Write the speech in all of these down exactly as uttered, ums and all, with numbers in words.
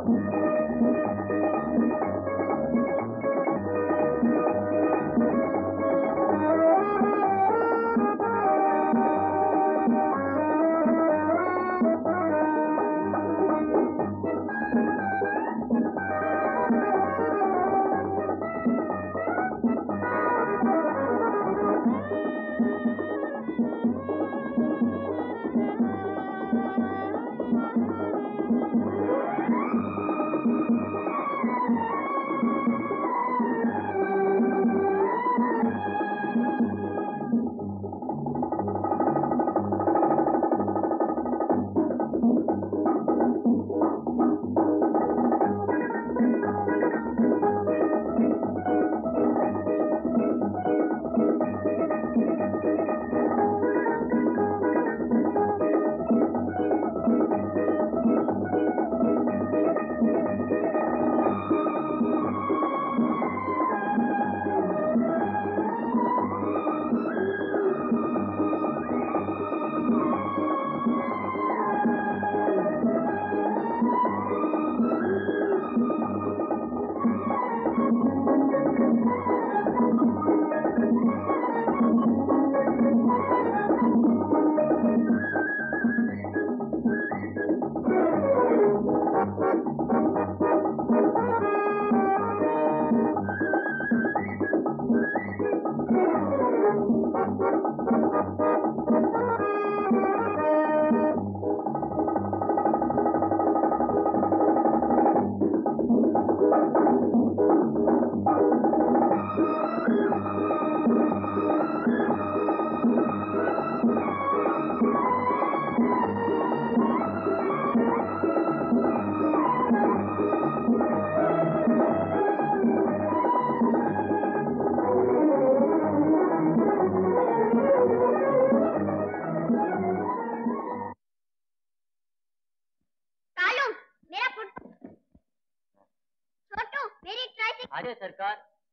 आगे सरकार।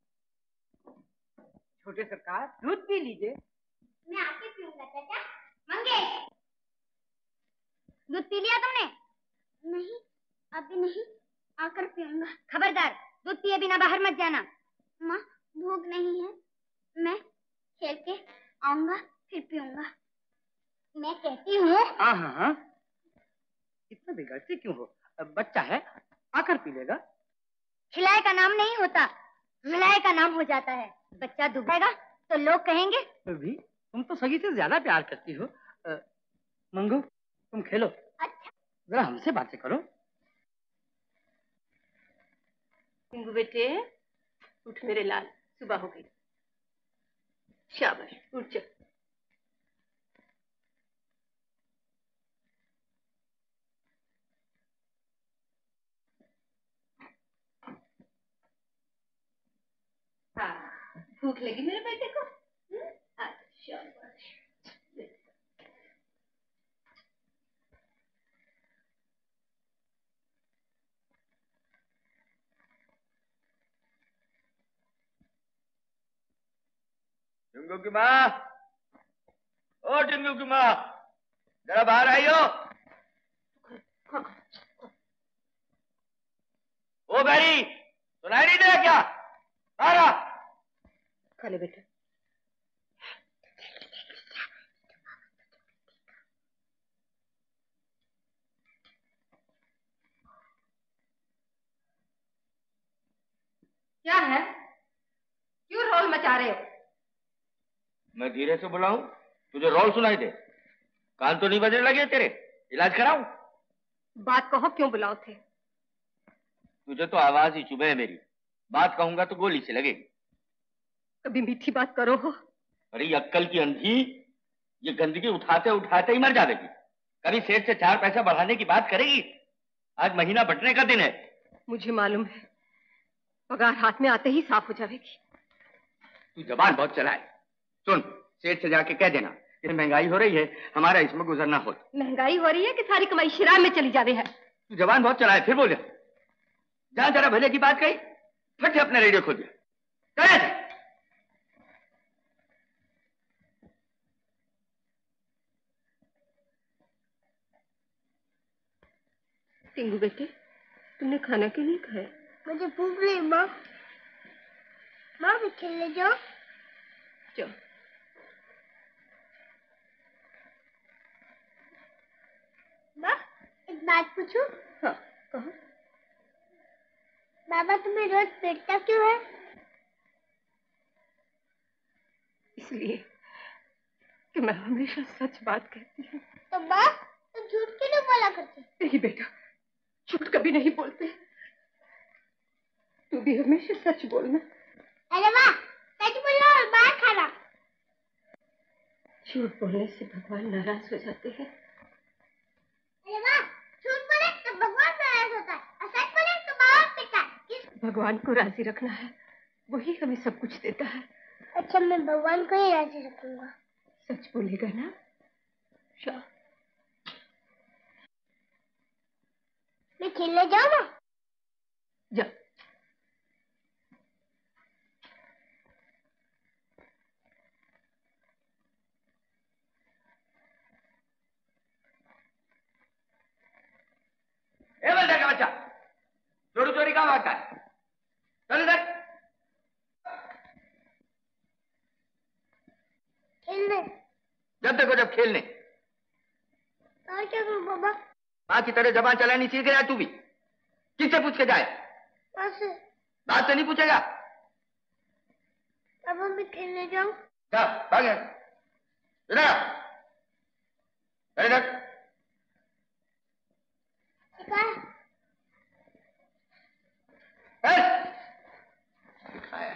छोटे सरकार दूध पी लीजिए। मैं आके पीऊंगा चाचा। मंगे, दूध पी लिया तुमने? नहीं, अभी नहीं, आकर पीऊंगा। खबरदार, दूध पिए बिना बाहर मत जाना। माँ, भूख नहीं है, मैं खेल के आऊंगा फिर पीऊंगा। मैं कहती हूँ। हाँ हाँ हाँ, इतना बिगड़ते क्यों हो? अब बच्चा है, आकर पी लेगा। खिलाए का नाम नहीं होता, रुलाए का नाम हो जाता है। बच्चा डूबेगा तो लोग कहेंगे। भी तुम तो सगी से ज्यादा प्यार करती हो। आ, मंगू, तुम खेलो। अच्छा, जरा हमसे बातें करो। चिंगू बेटे, उठ मेरे लाल, सुबह हो गई। शाबाश, उठ जा। हाँ, भूख लगी मेरे बेटे को? अच्छा, चिंगू की माँ, ओ चिंगू की माँ, जरा बाहर आइयो। ओ बैरी, सुनाई नहीं दे क्या? बाहर आ। खा ले बेटा। क्या है? क्यों रोल मचा रहे हो? मैं धीरे से बुलाऊं, तुझे रोल सुनाई दे? कान तो नहीं बजने लगे तेरे? इलाज कराऊं? बात कहो, क्यों बुलाओ थे? तुझे तो आवाज ही चुभे है मेरी। बात कहूंगा तो गोली से लगेगी। कभी मीठी बात करो हो। अरे अक्कल की अंधी, ये गंदगी उठाते उठाते ही मर जाएगी। कभी सेठ से चार पैसा बढ़ाने की बात करेगी? आज महीना बंटने का दिन है। मुझे मालूम है, पगार हाथ में आते ही साफ हो जाएगी। तू जबान बहुत चलाए। सुन, सेठ से जाके कह देना कि महंगाई हो रही है, हमारा इसमें गुजरना हो। महंगाई हो रही है कि सारी कमाई शराब में चली जावे है? तू जबान बहुत चलाए, फिर बोल। जहां जरा भले की बात कही, फट से अपना रेडियो खोल दिया। टिंगू बेटे, तुमने खाना क्यों नहीं खाया? मुझे भूख नहीं माँ। माँ भी खेलने जाओ। जाओ। माँ एक बात पूछूं? हाँ कहो। बाबा तुम्हें रोज पीटता क्यों है? इसलिए कि मैं हमेशा सच बात कहती हूँ। तो माँ तुम झूठ क्यों नहीं बोला करती? नहीं बेटा, झूठ कभी नहीं बोलते। तू भी हमेशा सच बोलना। अरे वाह, सच बोलो और मार खाना। झूठ बोलने से भगवान नाराज हो जाते हैं। अरे वाह, झूठ बोले तो भगवान नाराज होता है और सच बोले तो बाबा पिटता है। भगवान को राजी रखना है, वही हमें सब कुछ देता है। अच्छा मैं भगवान को ही राजी रखूंगा। सच बोलेगा ना? शाह। मैं खेलने जाऊँ ना? जा। ए बंदर का बच्चा, चोरी चोरी कहाँ भागता है? चल इधर। खेलने। जब देखो जब खेलने। और क्या करूँ बाबा? माँ की तरह जबान चलानी सीख गया तू भी। किससे पूछ के जाए? माँ से। बात से नहीं पूछेगा। बाबा मैं खेलने जाऊँ? जा भाग यहाँ। इधर आ। चल इधर। सिखाया। सिखाया।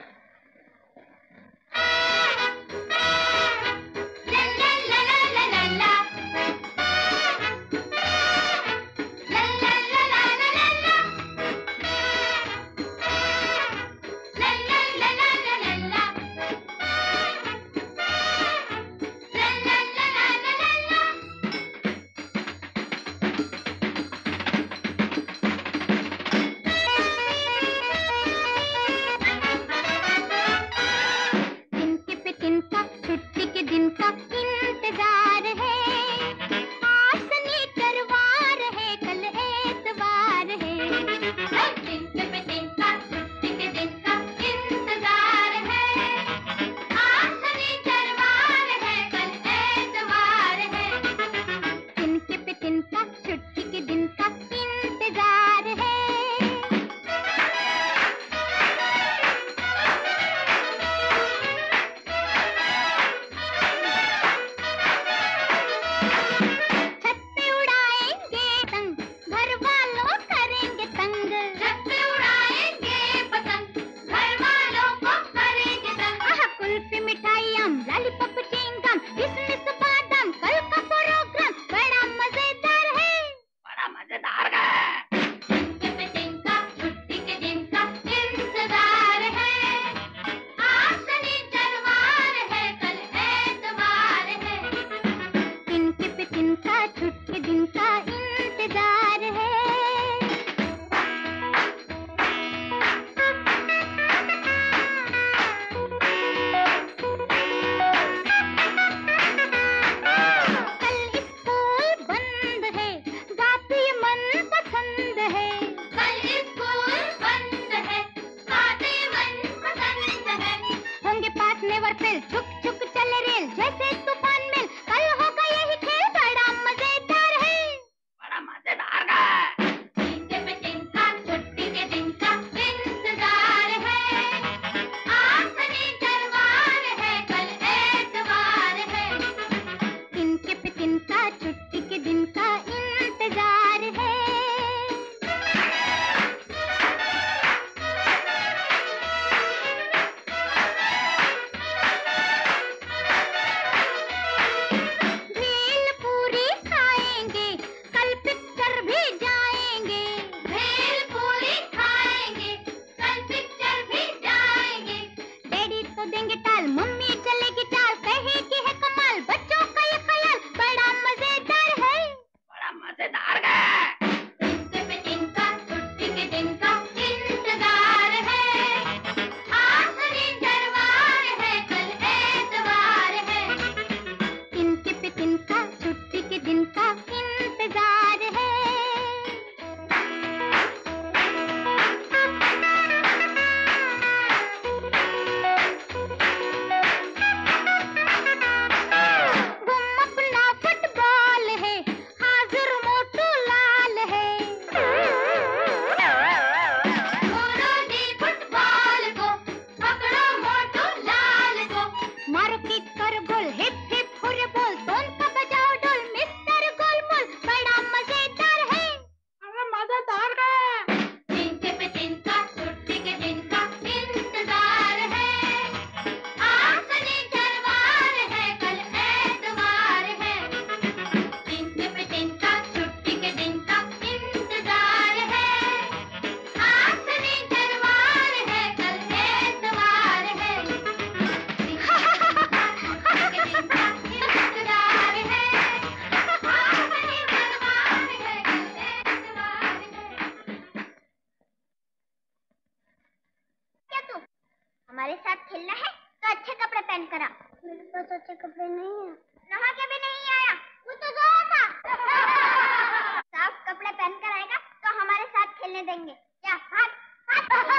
हमारे साथ खेलना है तो अच्छे कपड़े पहन कर आ। मेरे पास अच्छे कपड़े नहीं है। नहा के भी नहीं आया, वो तो गया था। साफ कपड़े पहन कर आएगा तो हमारे साथ खेलने देंगे। क्या भाग भाग।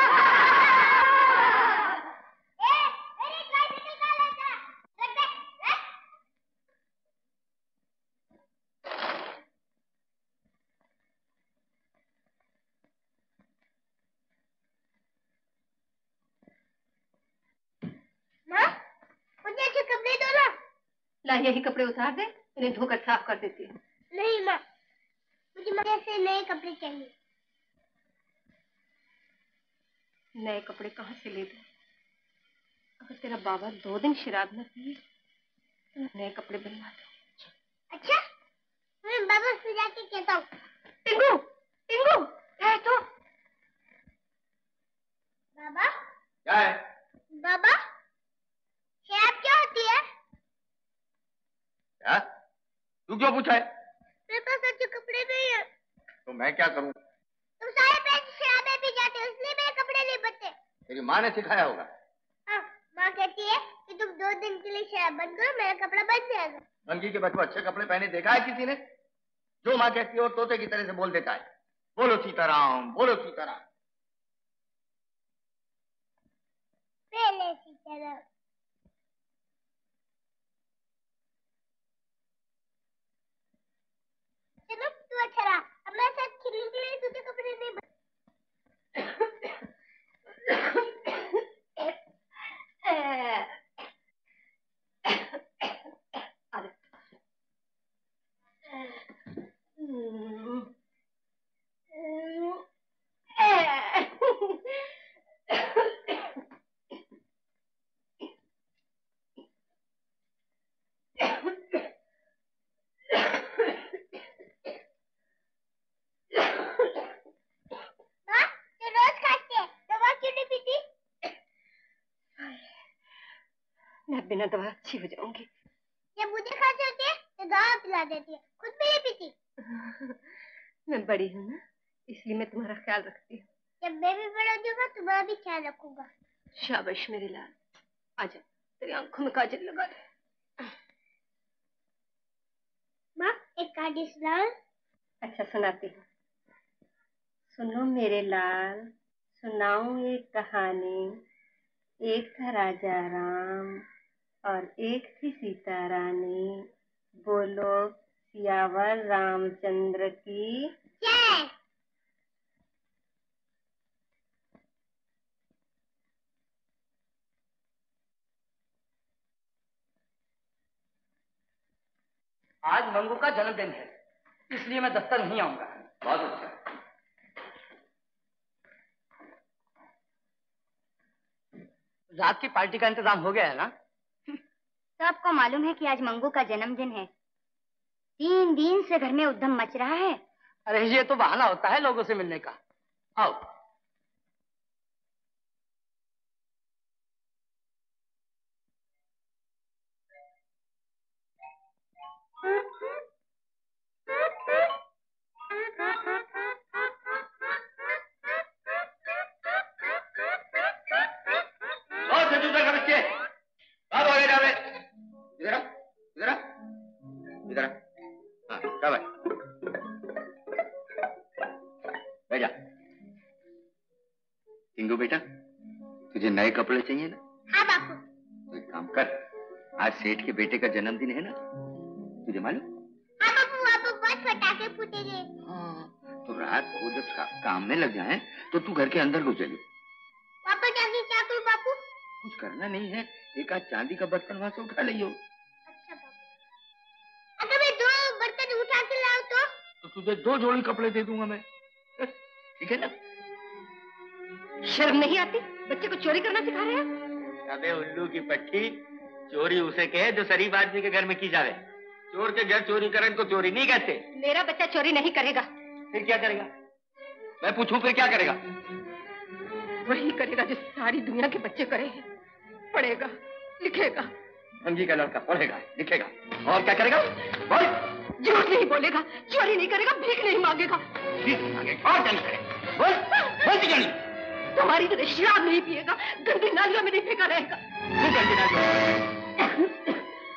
ए, मेरी ट्राइसाइकिल कहाँ ले जा? रख दे, रख। माँ, मुझे अच्छे कपड़े दो ना। ला, यही कपड़े उतार दे, इन्हें धोकर साफ कर देती हूँ। नहीं माँ, मुझे मजे से नए कपड़े चाहिए। नए कपड़े कहाँ से ले दूँ? अगर तेरा बाबा दो दिन शराब न पिए तो मैं नए कपड़े बनवा दूँ। अच्छा, मैं बाबा से जाके कहता हूँ। टिंगू, टिंगू, है तो? बाबा? क्या है? बाबा, शराब क्या होती है? क्या? तू क्यों पूछा है? मेरे पास अच्छे कपड़े नहीं है। तो मैं क्या करूं? तुम सारे पैसे शराबे पी जाते हो, इसलिए मेरे कपड़े नहीं बनते। तेरी माँ ने सिखाया होगा। हाँ, माँ कहती है कि तुम दो दिन के लिए शराब बंद करो, मेरा कपड़ा बन जाएगा। मंगी के बच्चों अच्छे कपड़े पहने देखा है किसी ने? जो माँ कहती है वो तोते की तरह से बोल देता है। बोलो सीताराम, बोलो सीताराम। पहले सीताराम। चलो, तू अच्छा रहा। अब मैं साथ खेलने के लिए तुझे कपड़े नहीं बन। मैं बिना दवा अच्छी हो जाऊंगी। जब मुझे खांसी होती है तो दवा पिला देती है, खुद भी नहीं पीती। मैं बड़ी हूँ ना, इसलिए मैं तुम्हारा ख्याल रखती हूँ। जब मैं भी बड़ा हो जाऊंगा तुम्हारा भी ख्याल रखूंगा। शाबाश मेरे लाल, आजा तेरी आंखों में काजल लगा दे। माँ, एक कहानी सुनाओ। अच्छा सुनाती हूँ। सुनो मेरे लाल, सुनाऊं एक कहानी। एक था राजा राम और एक थी सीता रानी। बोलो सियावर रामचंद्र की जय। आज मंगू का जन्मदिन है, इसलिए मैं दफ्तर नहीं आऊंगा। बहुत अच्छा। रात की पार्टी का इंतजाम हो गया है ना? तो आपको मालूम है कि आज मंगू का जन्मदिन है। तीन दिन से घर में उद्यम मच रहा है। अरे ये तो बहाना होता है लोगों से मिलने का। आओ। चिंगू बेटा, तुझे नए कपड़े चाहिए ना? हाँ बापू। तो एक काम कर, आज सेठ के बेटे का जन्मदिन है ना, तुझे मालूम? हाँ बापू, बापू बहुत पटाखे फूटेंगे। हाँ, तो रात को जब का, काम में लग जाए तो तू घर के अंदर घुस जाइए। पापा जाके क्या करूं बापू? कुछ करना नहीं है, एक आध चांदी का बर्तन वहां से उठा लियो। अच्छा बापू। अगर मैं दो बर्तन उठा के लाऊं तो? तो तुझे दो जोड़ी कपड़े दे दूंगा मैं, ठीक है ना? शर्म नहीं आती? बच्चे को चोरी करना सिखा रहे हैं? अबे उल्लू की पट्टी, चोरी उसे कहे जो शरीफ आदमी के घर में की जावे। चोर के घर चोरी करने को चोरी नहीं कहते। मेरा बच्चा चोरी नहीं करेगा। फिर क्या करेगा? मैं पूछूं फिर क्या करेगा? वही करेगा जो सारी दुनिया के बच्चे करे हैं। पढ़ेगा, लिखेगा। भंगी का लड़का पढ़ेगा, लिखेगा, और क्या करेगा? बोल। झूठ नहीं बोलेगा, चोरी नहीं करेगा, भीख नहीं मांगेगा। भीख नहीं मांगेगा, और क्या नहीं करेगा? बोल, बोल नहीं। तुम्हारे हमारी तरह शराब नहीं पिएगा, गंदी नालियों में नहीं फेंका रहेगा। गंदी नालियों।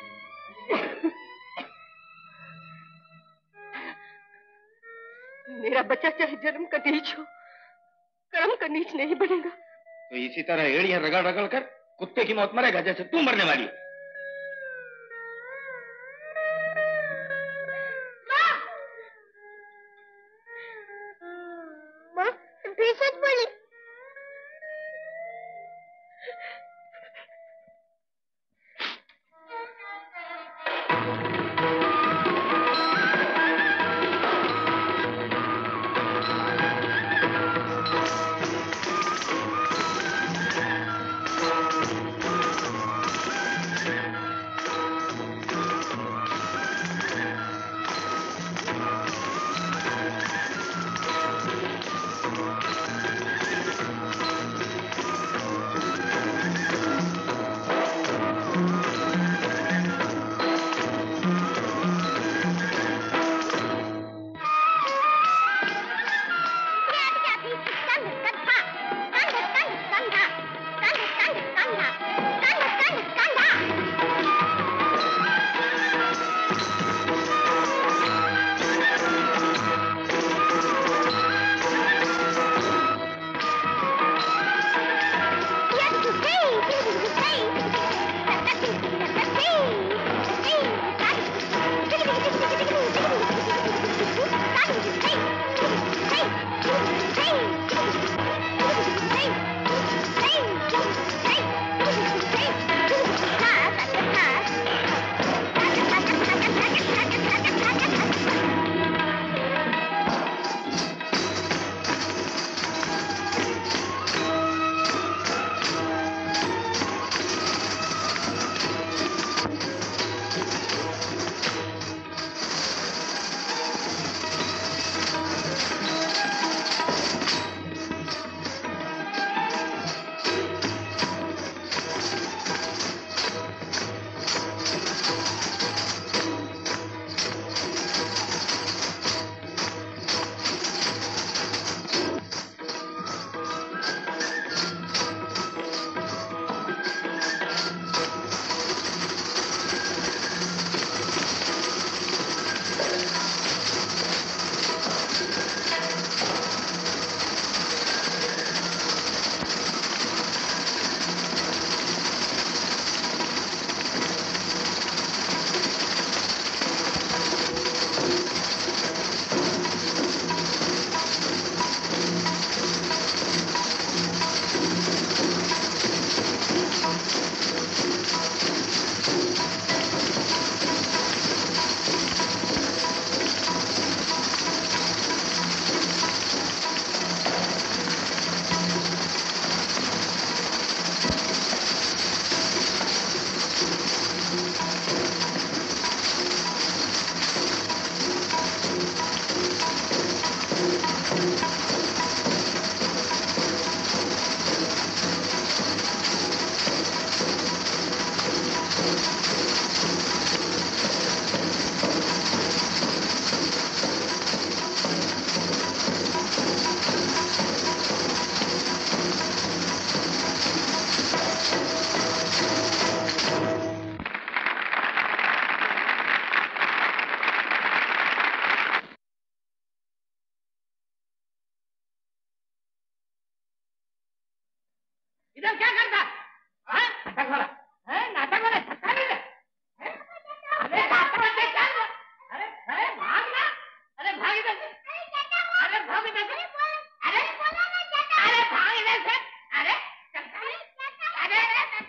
मेरा बच्चा चाहे जन्म का नीच हो, कर्म का नीच नहीं बनेगा। तो इसी तरह एड़ियां रगड़ रगड़ कर कुत्ते की मौत मरेगा, जैसे तू मरने वाली। माँ, फिर सच बोली। इधर क्या करता? हाँ? नाटक वाला? हैं? नाटक वाला धक्का नहीं दे? हैं? अरे नाटक वाला चल! अरे अरे भाग ना! अरे भाग इधर से! अरे भाग इधर से! अरे अरे भाग इधर से! अरे चलता नहीं? अरे अरे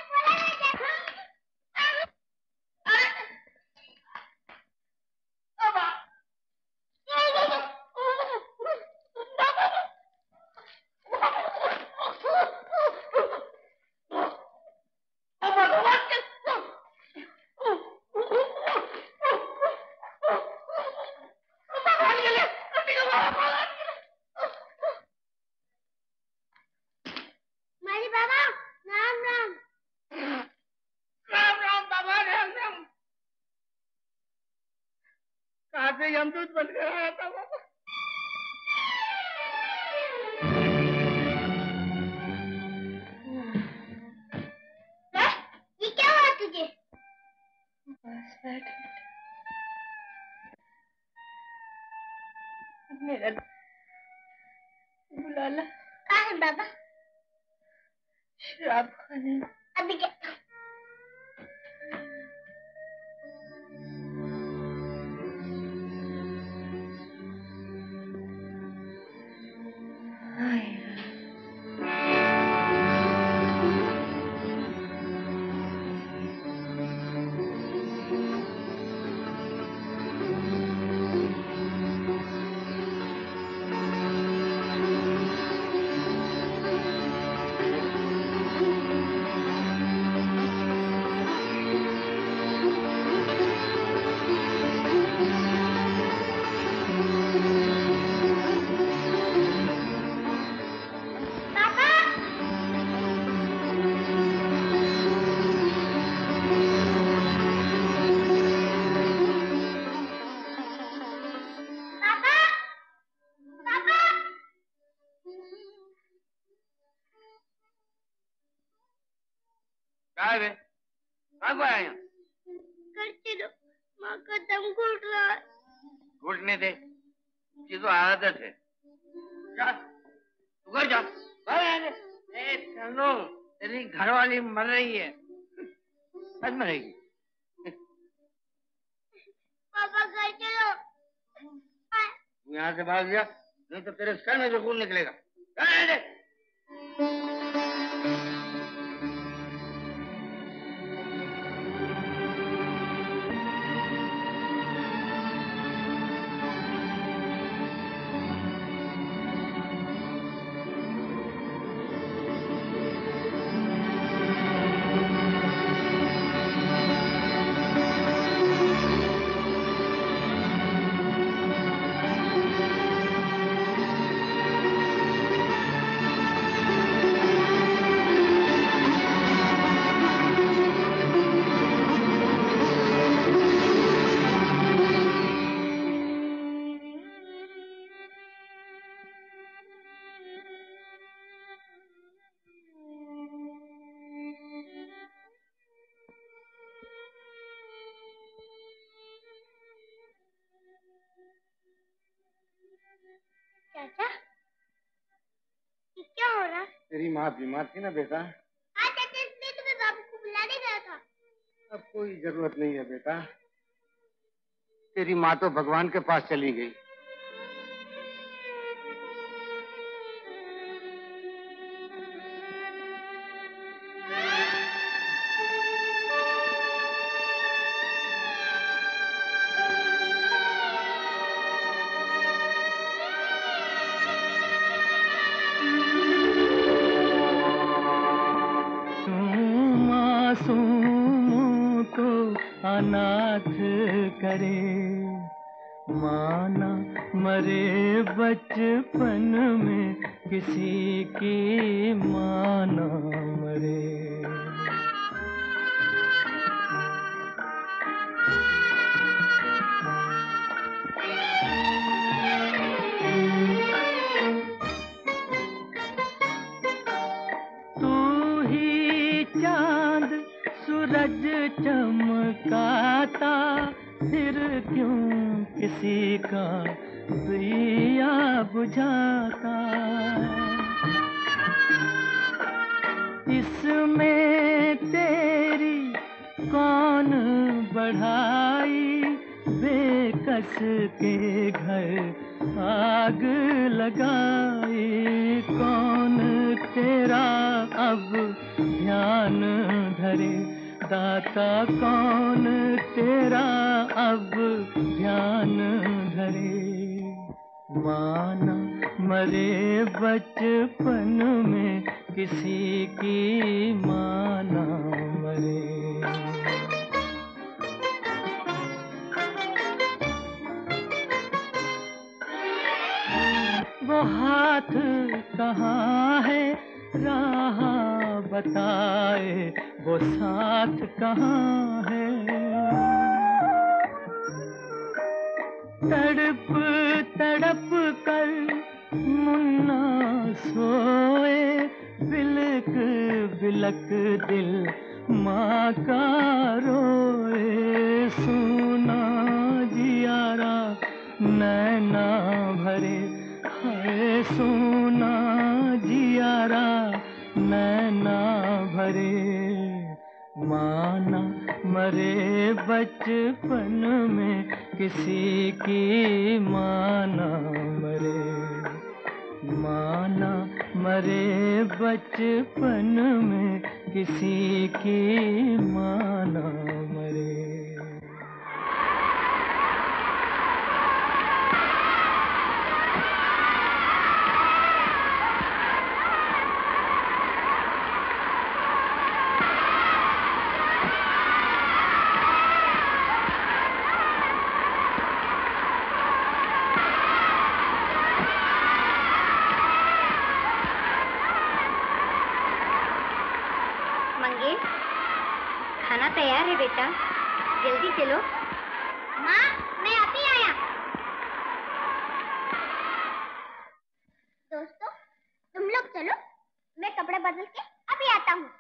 यमदूत बनकर आया था बाबा। बैठ मेरा बुलाला। कहाँ है बाबा? शराब खाने में। अभी क्या? माँ का दम घुट रहा है। घुटने दे, ये तो आदत है। जा, तू घर जा। ए चलो, तेरी घरवाली मर रही है। आज मरेगी। पापा घर चलो। तू यहाँ से भाग जा, नहीं तो तेरे सर में से खून निकलेगा। चाचा, ये क्या हो रहा? तेरी माँ बीमार थी ना बेटा। हाँ चाचा, इसलिए तुम्हें बाबू को बुलाने गया था। अब कोई जरूरत नहीं है बेटा, तेरी माँ तो भगवान के पास चली गई। मासूमों को अनाथ करे, माना मरे बचपन में किसी की माना मरे। सूरज चमकाता फिर क्यों किसी का दिया बुझाता, इसमें तेरी कौन बढ़ाई, बेकस के घर आग लगाई, कौन तेरा अब ध्यान धरे, दाता कौन तेरा अब ध्यान धरे। माना मरे बचपन में किसी की माना मरे। वो हाथ कहाँ है राह बताए, वो साथ कहाँ है, तड़प तड़प कर मुन्ना सोए, बिलक बिलक दिल माँ का रोए, सुन मरे, माना मरे बचपन में किसी की माना मरे, माना मरे बचपन में किसी की माना मरे। खाना तैयार है बेटा, जल्दी चलो। माँ, मैं अभी आया। दोस्तों, तुम लोग चलो, मैं कपड़े बदल के अभी आता हूँ।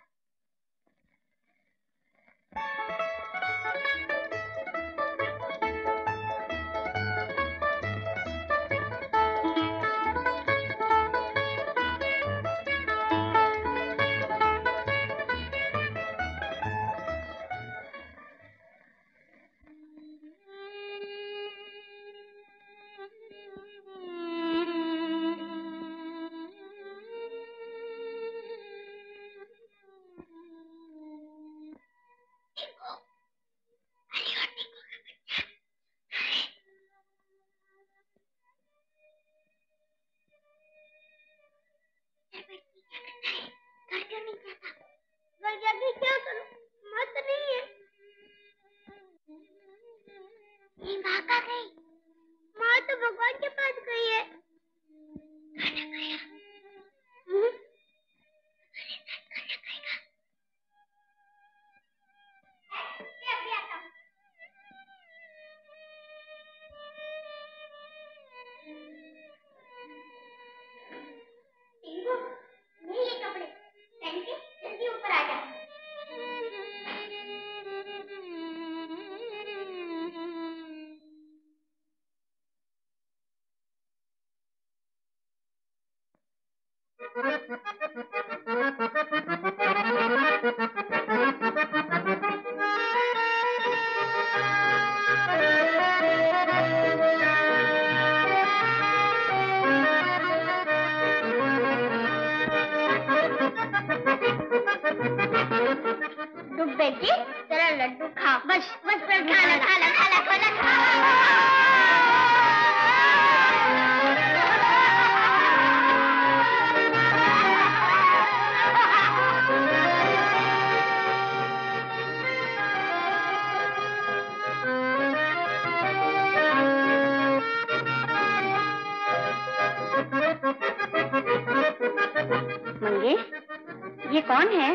ये कौन है?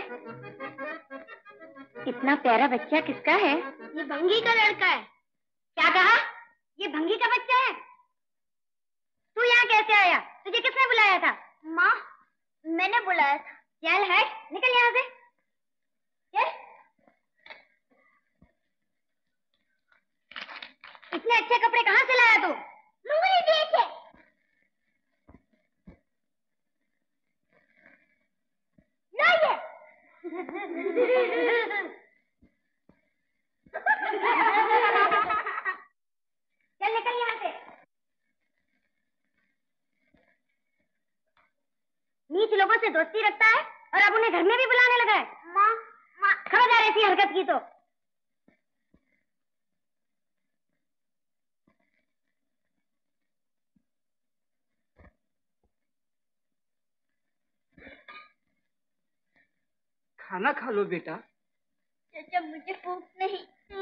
इतना प्यारा बच्चा किसका है? ये भंगी का लड़का है। क्या कहा? ये भंगी का बच्चा है? तू यहाँ कैसे आया? तुझे किसने बुलाया था? माँ, मैंने बुलाया था। चल हट, निकल यहाँ से। चल। इतने अच्छे कपड़े कहाँ से लाया तू? मंगू ने दिए थे। लो ये। चल निकल यहाँ से। नीच लोगों से दोस्ती रखता है और अब उन्हें घर में भी बुलाने लगा है। माँ, माँ, खबरदार ऐसी हरकत की तो। खाना खा लो बेटा। चाचा, मुझे भूख नहीं।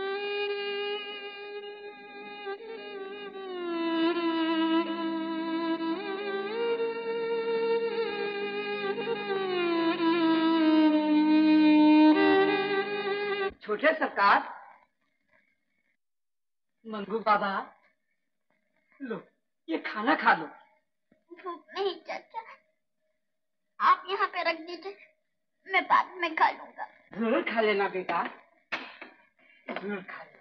छोटे सरकार, मंगू बाबा, लो ये खाना खा लो। भूख नहीं चाचा, आप यहाँ पे रख दीजिए, मैं बाद में खा लूंगा। जरूर खा लेना बेटा, जरूर खा लेना।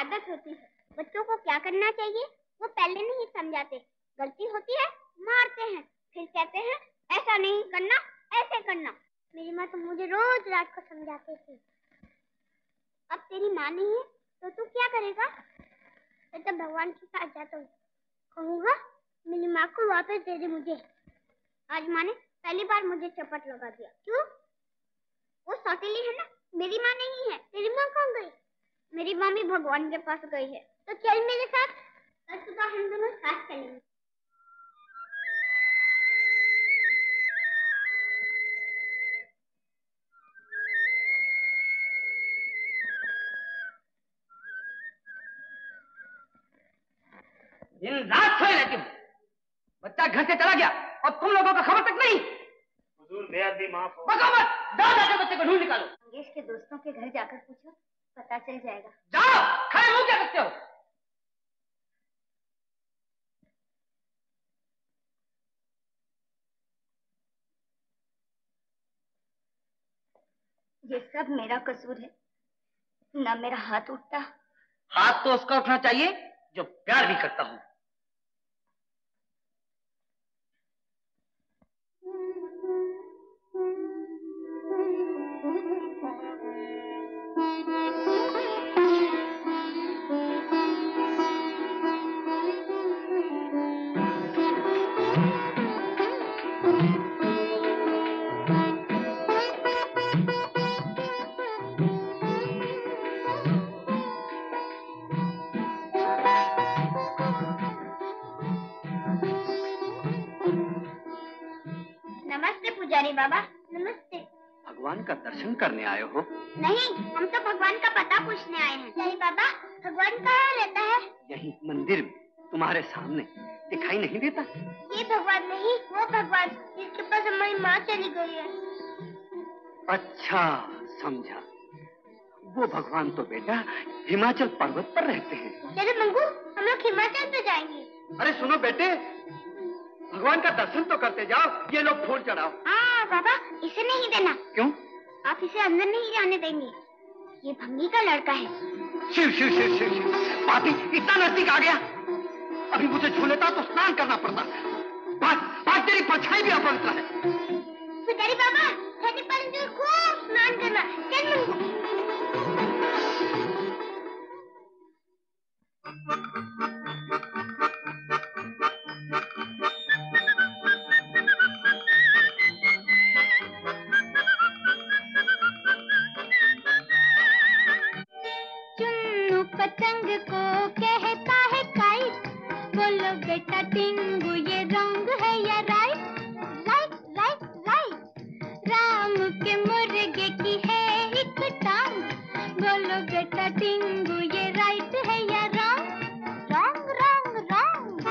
आदत होती है। बच्चों को क्या करना चाहिए वो पहले नहीं समझाते। गलती होती है मारते हैं, फिर कहते हैं ऐसा नहीं करना, ऐसे करना। मेरी माँ तो मुझे रोज रात को समझाती थी। अब तेरी माँ नहीं है तो तू क्या करेगा? मैं तो भगवान के साथ जाता हूँ, कहूँगा मेरी माँ को वापस दे दे मुझे। आज माँ ने पहली बार मुझे चपट लगा दिया। क्यों? वो सौतेली है ना, मेरी माँ नहीं है। तेरी माँ कहाँ गई? मेरी माँ भी भगवान के पास गई है। तो चल मेरे साथ, कल सुबह हम दोनों साथ चलेंगे। दिन रात सोए रहती हूँ। बच्चा घर से चला गया और तुम लोगों को खबर तक नहीं। हुजूर बेहद भी माफ हो। बको मत, जाओ जाकर बच्चे को ढूंढ निकालो। मंगेश के दोस्तों के घर जाकर पूछो, पता चल जाएगा। जाओ, खड़े मुंह क्या करते हो? ये सब मेरा कसूर है, ना मेरा हाथ उठता। हाथ तो उसका उठना चाहिए जो प्यार भी करता हूँ। नमस्ते पुजारी बाबा। नमस्ते। भगवान का दर्शन करने आए हो? नहीं, हम तो भगवान का पता पूछने आए हैं। पुजारी बाबा, भगवान कहाँ रहता है? यही मंदिर में, तुम्हारे सामने। दिखाई नहीं देता? ये भगवान नहीं, वो भगवान जिसके पास हमारी माँ चली गई है। अच्छा, समझा। वो भगवान तो बेटा हिमाचल पर्वत पर रहते हैं। चलो मंगू, हम लोग हिमाचल पे जाएंगे। अरे सुनो बेटे, भगवान का दर्शन तो करते जाओ। ये लो फूल चढ़ाओ। हाँ बाबा, इसे नहीं देना। क्यों? आप इसे अंदर नहीं जाने देंगे। ये भंगी का लड़का है। शिव शिव शिव शिव शिव, पापी इतना नजदीक आ गया। अभी मुझे छू लेता तो स्नान करना पड़ता। भाग भाग, तेरी परछाई भी अपवित्र है। पुजारी बाबा, छठी पर खूब स्नान करना। चल मंगू। चुन्नू पतंग को कहता है काइट, बोलो बेटा टिंगू ये रंग है या राइट? Right right right. राम के मुर्गे की है एक टांग, बोलो बेटा टिंगू ये राइट है या रॉन्ग? Wrong wrong wrong.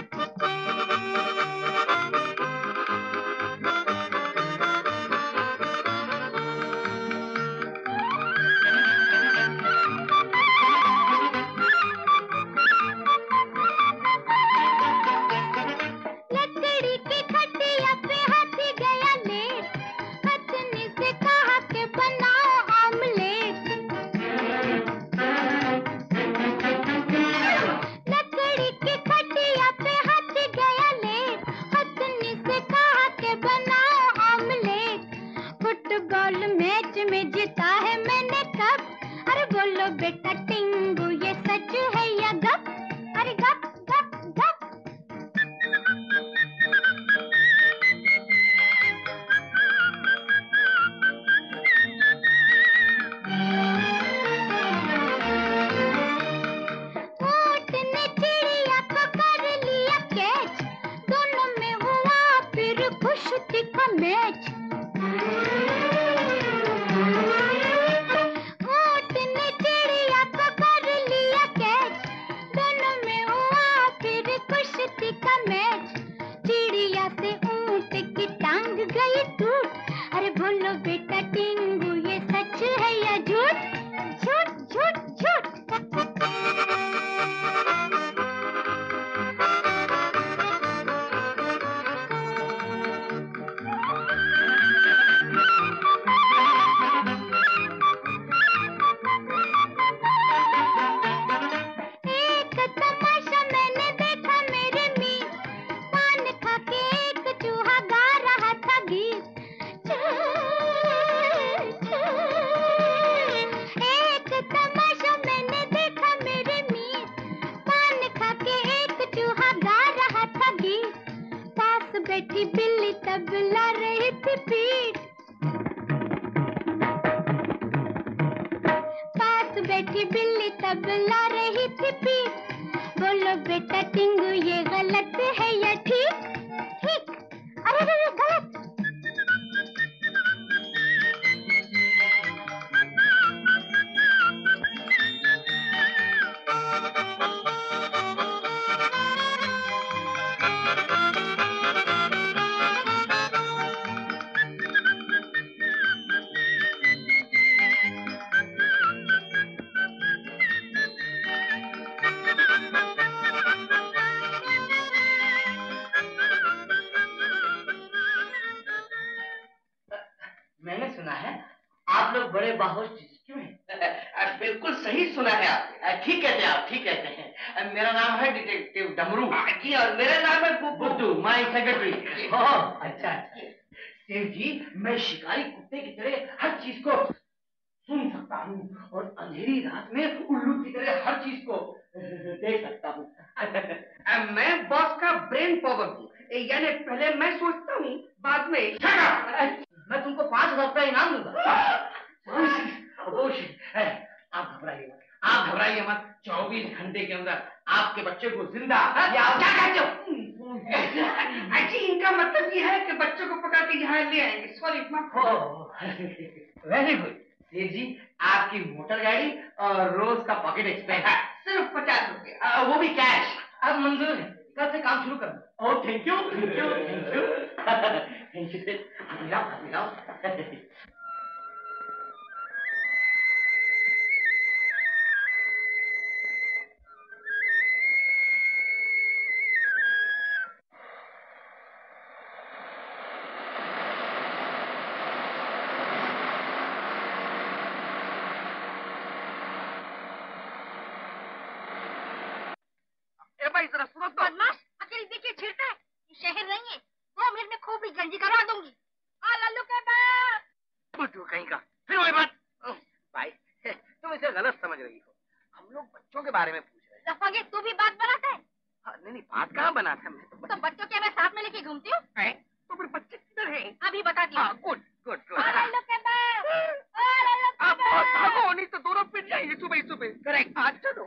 लकड़ी की खटिया पे हाथी गया लेट, हथनी से कहा के बनाओ ऑमलेट। बिल्ली तबला रही थी पीठ। बोलो बेटा टिंगू ये गलत है या ठीक? ठीक। अरे अरे गलत। मैंने सुना है आप लोग बड़े बाहोश क्यों हैं? बिल्कुल सही सुना है आपने। ठीक कहते हैं आप, ठीक कहते हैं। मेरा नाम है डिटेक्टिव डमरू जी और मेरा नाम है बुद्धू, माय सेक्रेटरी। अच्छा सेठ जी, मैं शिकारी कुत्ते की तरह हर चीज को सुन सकता हूँ और अंधेरी रात में उल्लू की तरह हर चीज को देख सकता हूँ। मैं बॉस का ब्रेन पावर हूँ, यानी पहले मैं सोचता हूँ बाद में। मैं तुमको पांच हजार रुपया इनाम दूंगा। आप घबराइए मत, आप घबराइए मत। चौबीस घंटे के अंदर आपके बच्चे को जिंदा। क्या कहते हो? अच्छा, इनका मतलब ये है कि बच्चों को पकड़ के यहाँ ले आएंगे। सॉरी। वेरी गुड सेठ जी, आपकी मोटर गाड़ी और रोज का पॉकेट एक्सपेंस सिर्फ पचास रुपए, वो भी कैश। अब मंजूर है, कल से काम शुरू कर। Oh thank you thank you thank you thank you. मिलाओ मिलाओ। भाई जरा सुनो तो। बदमाश, अकेली देखिए छिड़ता है। ये शहर नहीं है। दो मिनट में खूब ही गंजी करवा दूंगी। आ लल्लू के बाप। बुद्धू कहीं का, फिर वही बात। भाई तुम इसे गलत समझ रही हो, हम लोग बच्चों के बारे में पूछ रहे हैं। लफागे, तू भी बात बनाता है? हाँ, नहीं नहीं, बात कहाँ बनाता मैं तो, तो बच्चों के मैं साथ में लेके घूमती हूँ। तो फिर बच्चे किधर हैं? अभी बताती हूँ। Good good good. आ लल्लू के बाप। आ लल्लू के बाप। भागो, नहीं तो दोनों पिट जाएंगे सुबह ही सुबह। करेक्ट। आज चलो।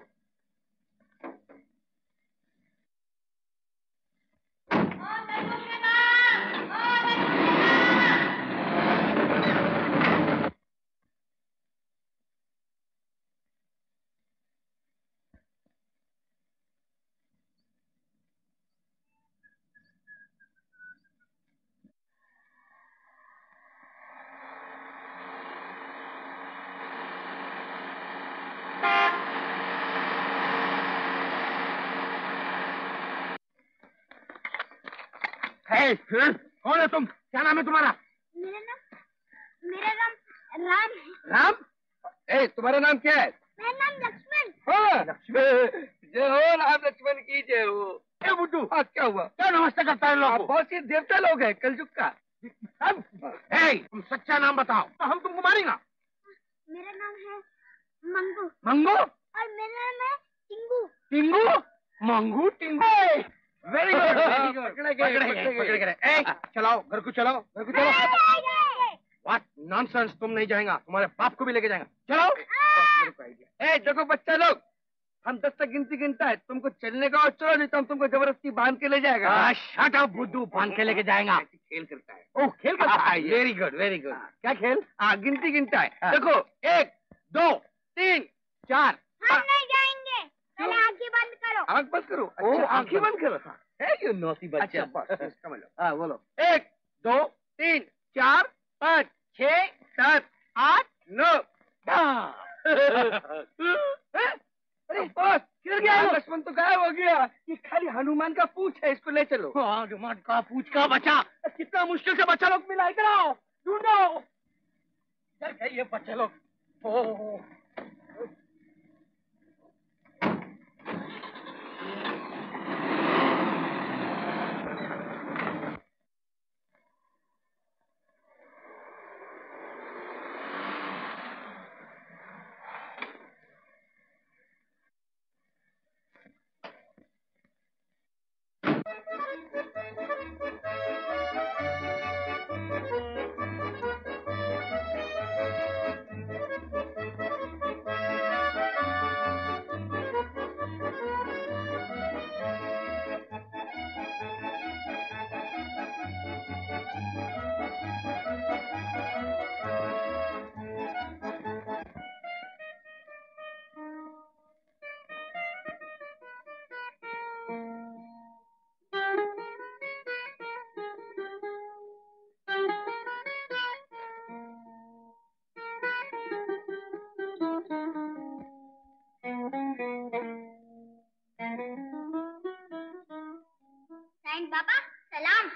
कौन है तुम? क्या नाम है तुम्हारा? मेरा नाम मेरा नाम राम है। राम? ए, तुम्हारा नाम क्या है? मेरा नाम लक्ष्मण। हाँ, लक्ष्मण। जय हो राम लक्ष्मण की जय हो। ए बुद्धू, हाँ क्या हुआ? क्या नमस्ते करता है लोग? बहुत सी देवता लोग हैं कलयुग का। अब ए, तुम सच्चा नाम बताओ तो हम तुमको मारेंगे। मेरा नाम है मंगू। मंगू? और मेरा नाम है Tingu. Tingu? Mangu Tingu. Very good very good. पकड़े गए पकड़े गए। ए, चलाओ घर को, चलाओ घर को चलो। व्हाट नॉनसेंस, तुम नहीं जाएगा, तुम्हारे बाप को भी लेके जाएगा। चलो। मेरे को आइडिया। ए देखो बच्चा लोग, हम दस तक गिनती गिनता है, तुमको चलने का और चलो, नहीं तो हम तुमको जबरदस्ती बांध के ले जाएगा। शट अप बुद्धू, बांध के लेके जाएगा। खेल करता है। ओह खेल करता है। Very good very good. क्या खेल? हाँ गिनती गिनता है। देखो एक दो तीन चार। हम नहीं जाएंगे, पहले आंखें बंद करो। आंख बंद करो। अच्छा आंखें बंद करो। है यू नॉटी बच्चा। अच्छा समझ लो। हाँ बोलो। एक दो तीन चार पाँच छः सात आठ नौ। अरे बस गिर गया। लक्ष्मण तो गायब हो गया। ये खाली हनुमान का पूछ है, इसको ले चलो। हनुमान का पूछ का बचा? कितना मुश्किल से बच्चा लोग मिला, इधर आओ, ढूंढो। ये बच्चे लोग। ओह बाबा सलाम।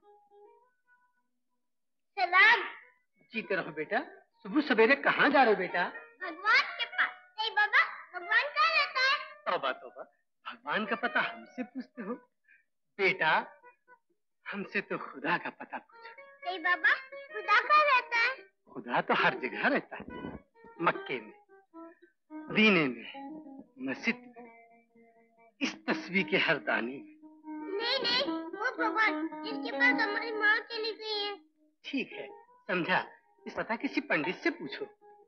सलाम। जीते रहो बेटा। सुबह सवेरे कहाँ जा रहे हो बेटा? भगवान के पास। नहीं बाबा, भगवान कहाँ रहता है? तौबा तौबा, भगवान का पता हमसे पूछते हो बेटा? हमसे तो खुदा का पता पूछो। नहीं बाबा, खुदा कहाँ रहता है? खुदा तो हर जगह रहता है, मक्के में, दीने में, मस्जिद में, इस तस्वीर के हर दानी में। नहीं नहीं, वो भगवान जिसके पास हमारी माँ चली गई है। ठीक है, समझा। इस पता किसी पंडित से पूछो।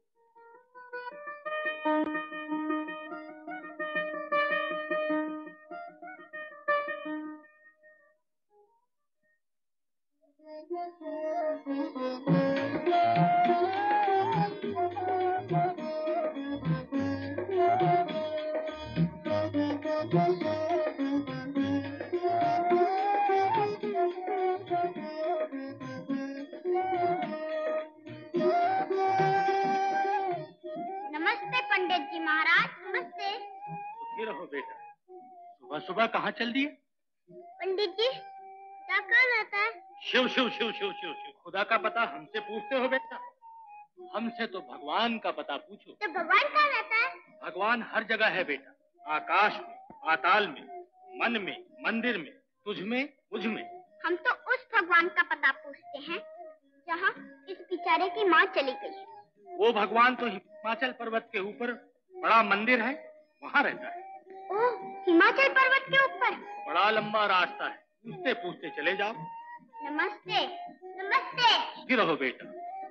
नमस्ते पंडित जी महाराज, नमस्ते। सुखी रहो बेटा। सुबह सुबह कहाँ चल दिए? पंडित जी, खुदा कहाँ रहता है? शिव शिव शिव शिव शिव शिव। खुदा का पता हमसे पूछते हो बेटा? हमसे तो भगवान का पता पूछो। तो भगवान कहाँ रहता है? भगवान हर जगह है बेटा। आकाश में, पाताल में, मन में, मंदिर में, तुझ में, मुझ में। हम तो उस भगवान का पता पूछते हैं जहाँ इस बेचारे की माँ चली गई है। वो भगवान तो हिमाचल पर्वत के ऊपर बड़ा मंदिर है, वहाँ रहता है। ओह, हिमाचल पर्वत के ऊपर? बड़ा लंबा रास्ता है, पूछते पूछते चले जाओ। नमस्ते। नमस्ते। गिरो बेटा।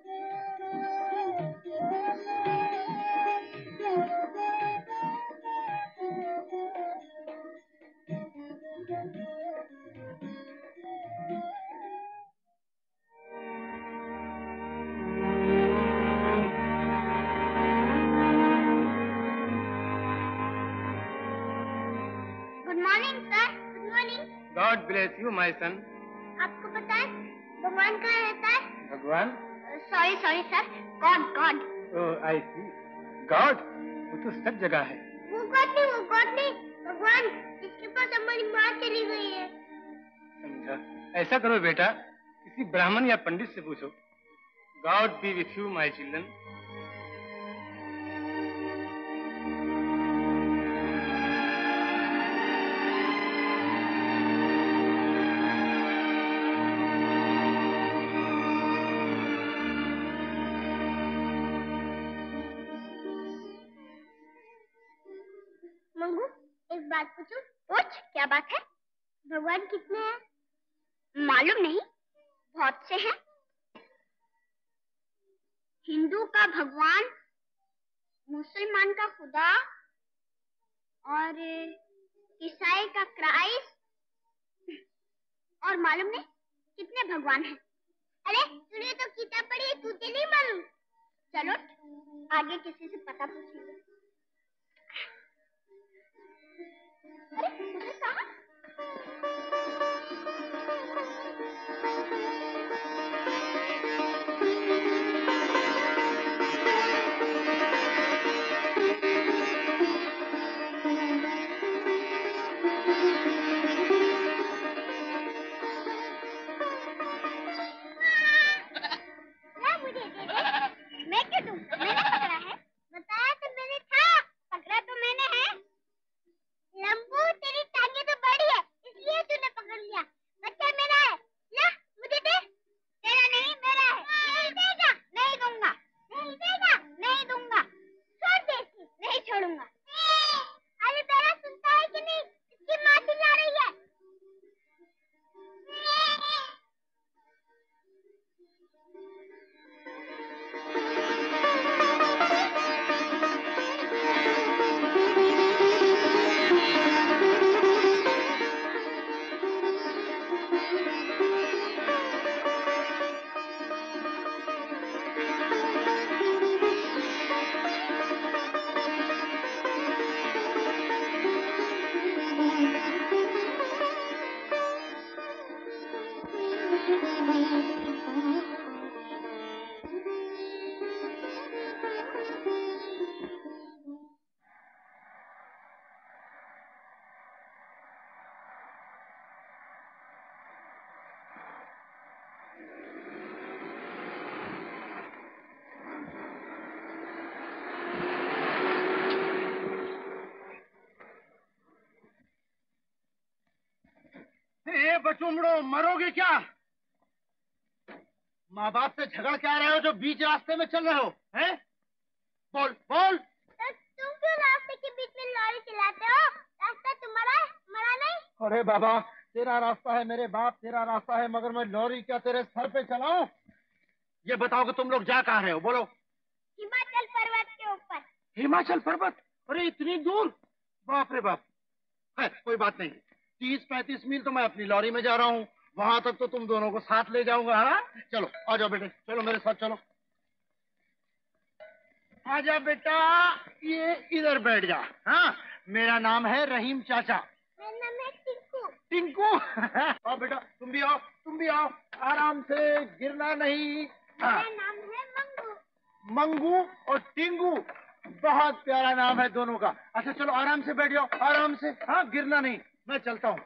Good morning sir, good morning. God bless you my son. आपको पता है भगवान कहाँ रहता है? भगवान? Sorry sorry sir, God God. Oh I see. God वो तो सब जगह है। वो गॉड नहीं, वो गॉड नहीं, भगवान जिसके पास हमारी माँ चली गई है। समझा। ऐसा करो बेटा, किसी ब्राह्मण या पंडित से पूछो। God be with you my children. Mangu, एक बात पूछूं? पूछ, क्या बात है? भगवान कितने हैं? मालूम नहीं, बहुत से हैं। हिंदू का भगवान, मुसलमान का खुदा और ईसाई का क्राइस्ट, और मालूम नहीं कितने भगवान हैं। अरे तूने तो किताब पढ़ी है, तुझे नहीं मालूम? चलो आगे किसी से पता पूछेंगे। अरे मुझे कहा? मुझे दे दे। मैं क्यों दूं? मैंने पकड़ा है, बताया तो मैंने बचुमड़ो, मरोगे क्या? माँ बाप से झगड़ के आ रहे हो जो बीच रास्ते में चल रहे हो, हैं? बोल बोल। तो तुम क्यों रास्ते के बीच में लॉरी चलाते हो? रास्ता तुम्हारा है, हमारा नहीं। अरे बाबा, तेरा रास्ता है मेरे बाप, तेरा रास्ता है, मगर मैं लॉरी क्या तेरे सर पे चलाऊं? ये बताओ कि तुम लोग जा कहाँ रहे हो, बोलो। हिमाचल पर्वत के ऊपर। हिमाचल पर्वत? अरे इतनी दूर? बाप रे बाप। है, कोई बात नहीं, तीस पैंतीस मील तो मैं अपनी लॉरी में जा रहा हूँ, वहां तक तो तुम दोनों को साथ ले जाऊंगा। हाँ चलो, आ जाओ बेटे, चलो मेरे साथ चलो। आजा बेटा, ये इधर बैठ जा। हाँ, मेरा नाम है रहीम चाचा। मेरा नाम है टिंकू। टिंकू। आओ बेटा, तुम भी आओ, तुम भी आओ, आराम से, गिरना नहीं। हाँ। मेरा नाम है मंगू। मंगू और टिंगू, बहुत प्यारा नाम है दोनों का। अच्छा चलो आराम से बैठ जाओ, आराम से। हाँ, गिरना नहीं, मैं चलता हूँ।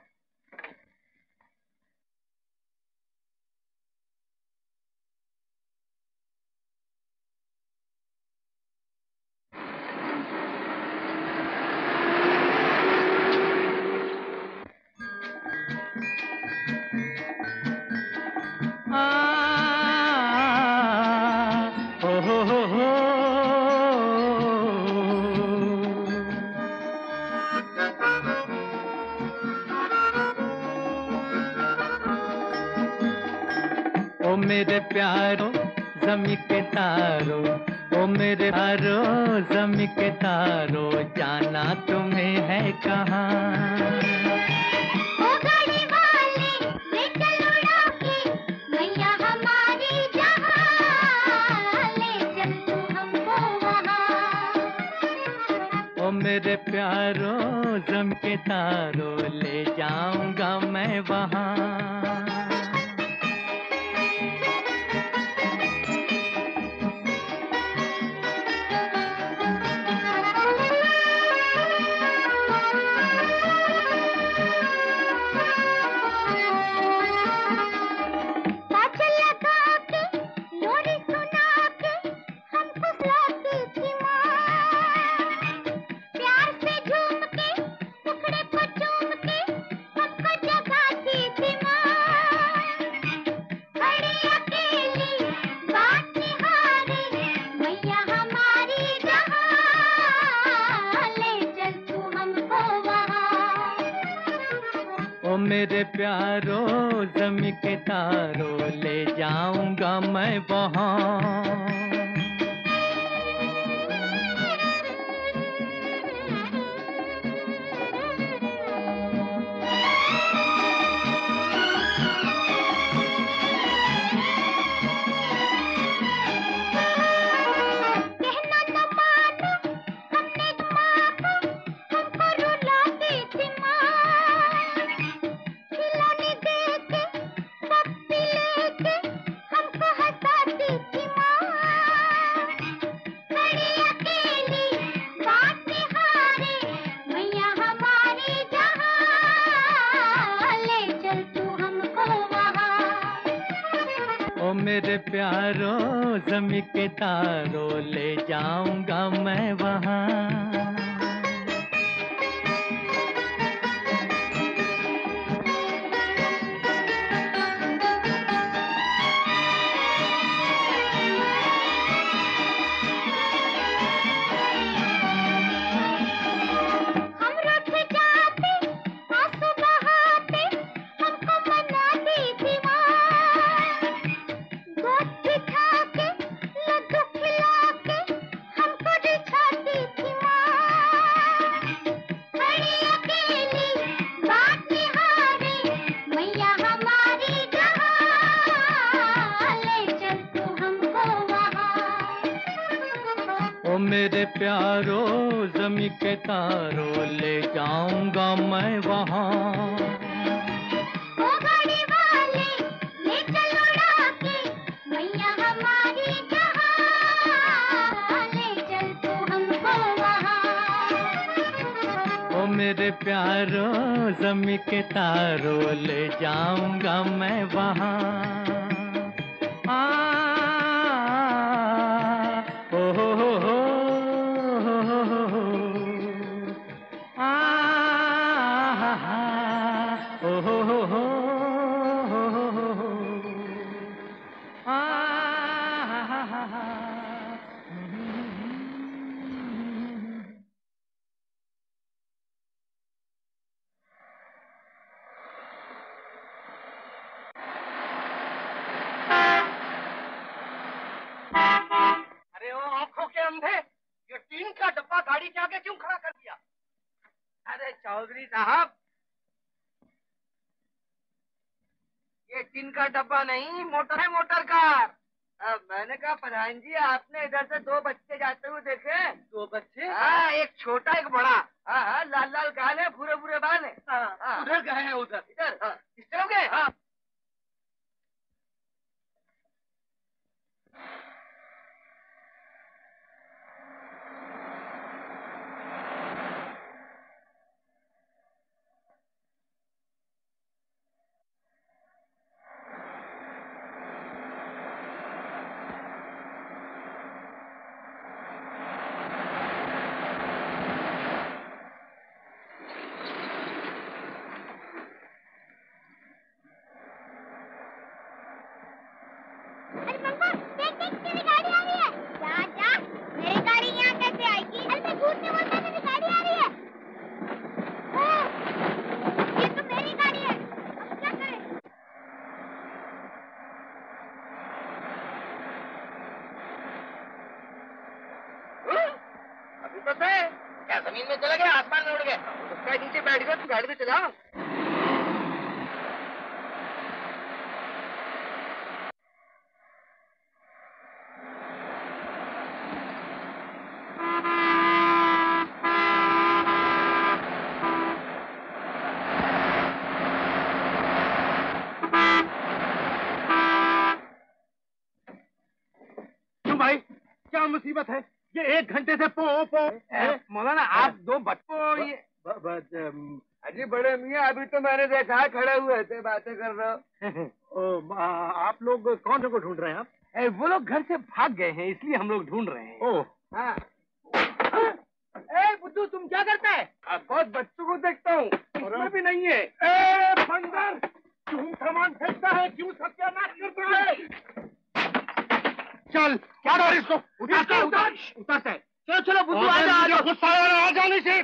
ओ मेरे प्यारो ज़मीं के तारो, ओ मेरे प्यारो ज़मीं के तारो, जाना तुम्हें है कहाँ? ओ गाड़ी वाले ले चल उड़ा के, मैया हमारी जहाँ, ले चल तू हमको वहाँ। ओ मेरे प्यारो ज़मीं के तारो, ले जाऊंगा मैं वहाँ। मेरे प्यारो ज़मीं के तारो, ले जाऊंगा मैं वहाँ। मेरे प्यारो ज़मीं के तारो, ले जाऊंगा मैं वहाँ। मेरे प्यारो ज़मीं के तारो, ले जाऊंगा मैं वहाँ। ओ गाड़ी वाले ले चल उड़ा के, मैया हमारी जहाँ, ले चल तू हमको वहाँ। ओ मेरे प्यारो ज़मीं के तारो, ले जाऊंगा मैं वहाँ। आ ओ हो हो हो आ, ओ हो हो हो। गाड़ी के आगे क्यों खड़ा कर दिया? अरे चौधरी साहब, ये टिन का डब्बा नहीं, मोटर है, मोटर कार। अब मैंने कहा प्रधान जी, आपने इधर से दो बच्चे जाते हुए देखे? दो बच्चे? हाँ, एक छोटा एक बड़ा। हाँ हाँ, लाल लाल गाल है, भूरे भूरे बाल है। हाँ, उधर गए हैं, उधर इधर। हाँ, इस तरफ गए? हाँ। अरे मंगू, देख देख तेरी गाड़ी आ रही है। जा जा, मेरी गाड़ी यहाँ कैसे आएगी? अरे मैं झूठ नहीं बोलता, मेरी गाड़ी आ रही है। ओह, ये तो मेरी गाड़ी है। अब क्या करें? अभी तो थे। क्या जमीन में चले गए, आसमान में उड़ गए? उसका नीचे बैठ गए, तू गाड़ी में चला। क्यों भाई, क्या मुसीबत है? ये एक घंटे से पो पो। मौलाना, आप दो बच्चों ये अजी बड़े मियाँ, अभी तो मैंने देखा है खड़े हुए थे, बातें कर रहे हो। आप लोग कौन से को ढूंढ रहे हैं? आप ए, वो लोग घर से भाग गए हैं, इसलिए हम लोग ढूंढ रहे हैं। ओह, हाँ। ए बुद्धू, तुम क्या करता है? अब बहुत बच्चों को देखता हूँ, इसमें भी नहीं है। ए बंदर, क्यों सामान फेंकता है? क्यों सत्यानाश करता है? चल, क्या डर इसको? उतारता है, उतार, उतारता है। चलो चलो बुद्धू, आ जाओ, आ जाओ। गुस्सा आ जाने से।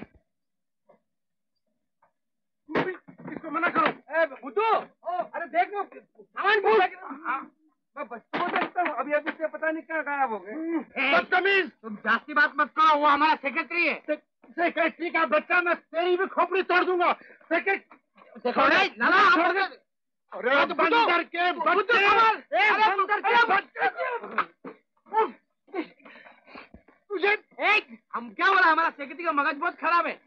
इसको मना करो। ए बुद्धू, अरे देख लो, सामान भूल। मैं बच्चों को देखता हूँ, अभी अभी से पता नहीं कहाँ गायब हो गए। बदतमीज, तुम जास्ती बात मत करो, वो हमारा सेक्रेटरी है। सेक्रेटरी का बच्चा, मैं तेरी भी खोपड़ी तोड़ दूंगा। सेक्रेटरी देखो नहीं, लाला, आप लोग- अरे बंदर के बच्चे, ए, बंदर के बच्चे। तुझे एक, हम क्या बोला, हमारा सेक्रेटरी का मगज बहुत खराब है।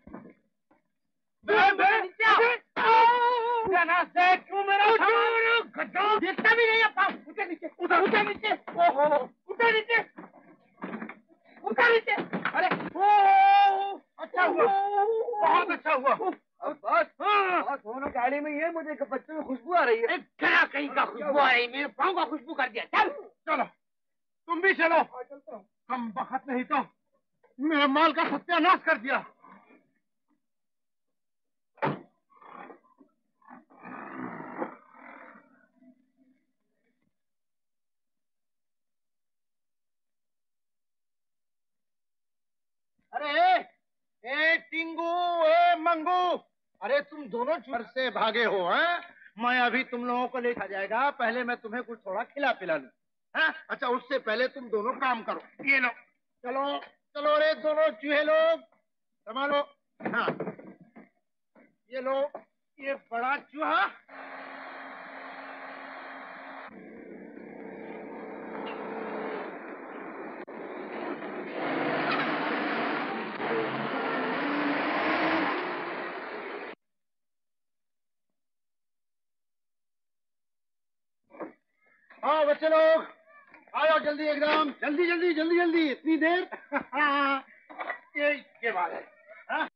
क्यों मेरा दिखता भी नहीं है, पाँव उठे नीचे, उधर उठे नीचे, ओहो उठे नीचे, उठे नीचे। अरे ओ, अच्छा हुआ, बहुत अच्छा हुआ। अब बस बस, दोनों गाड़ी में ही है, मुझे बच्चों में खुशबू आ रही है। क्या कहीं का खुशबू आ रही, मेरे पाँव का खुशबू कर दिया। चल चलो, तुम भी चलो। कम बखत नहीं तो मेरे माल का सत्यानाश कर दिया। अरे ए टिंगू, ए मंगू, अरे तुम दोनों घर से भागे हो हैं? मैं अभी तुम लोगों को लेकर जाएगा, पहले मैं तुम्हें कुछ थोड़ा खिला पिला लूं। हाँ? अच्छा, उससे पहले तुम दोनों काम करो। ये लो, चलो चलो रे दोनों चूहे लोग, संभालो। हाँ, ये लो, ये बड़ा चूहा, हाँ बच्चे लोग, आओ जल्दी, एकदम जल्दी जल्दी जल्दी जल्दी, इतनी देर। ये ये बात है, हाँ?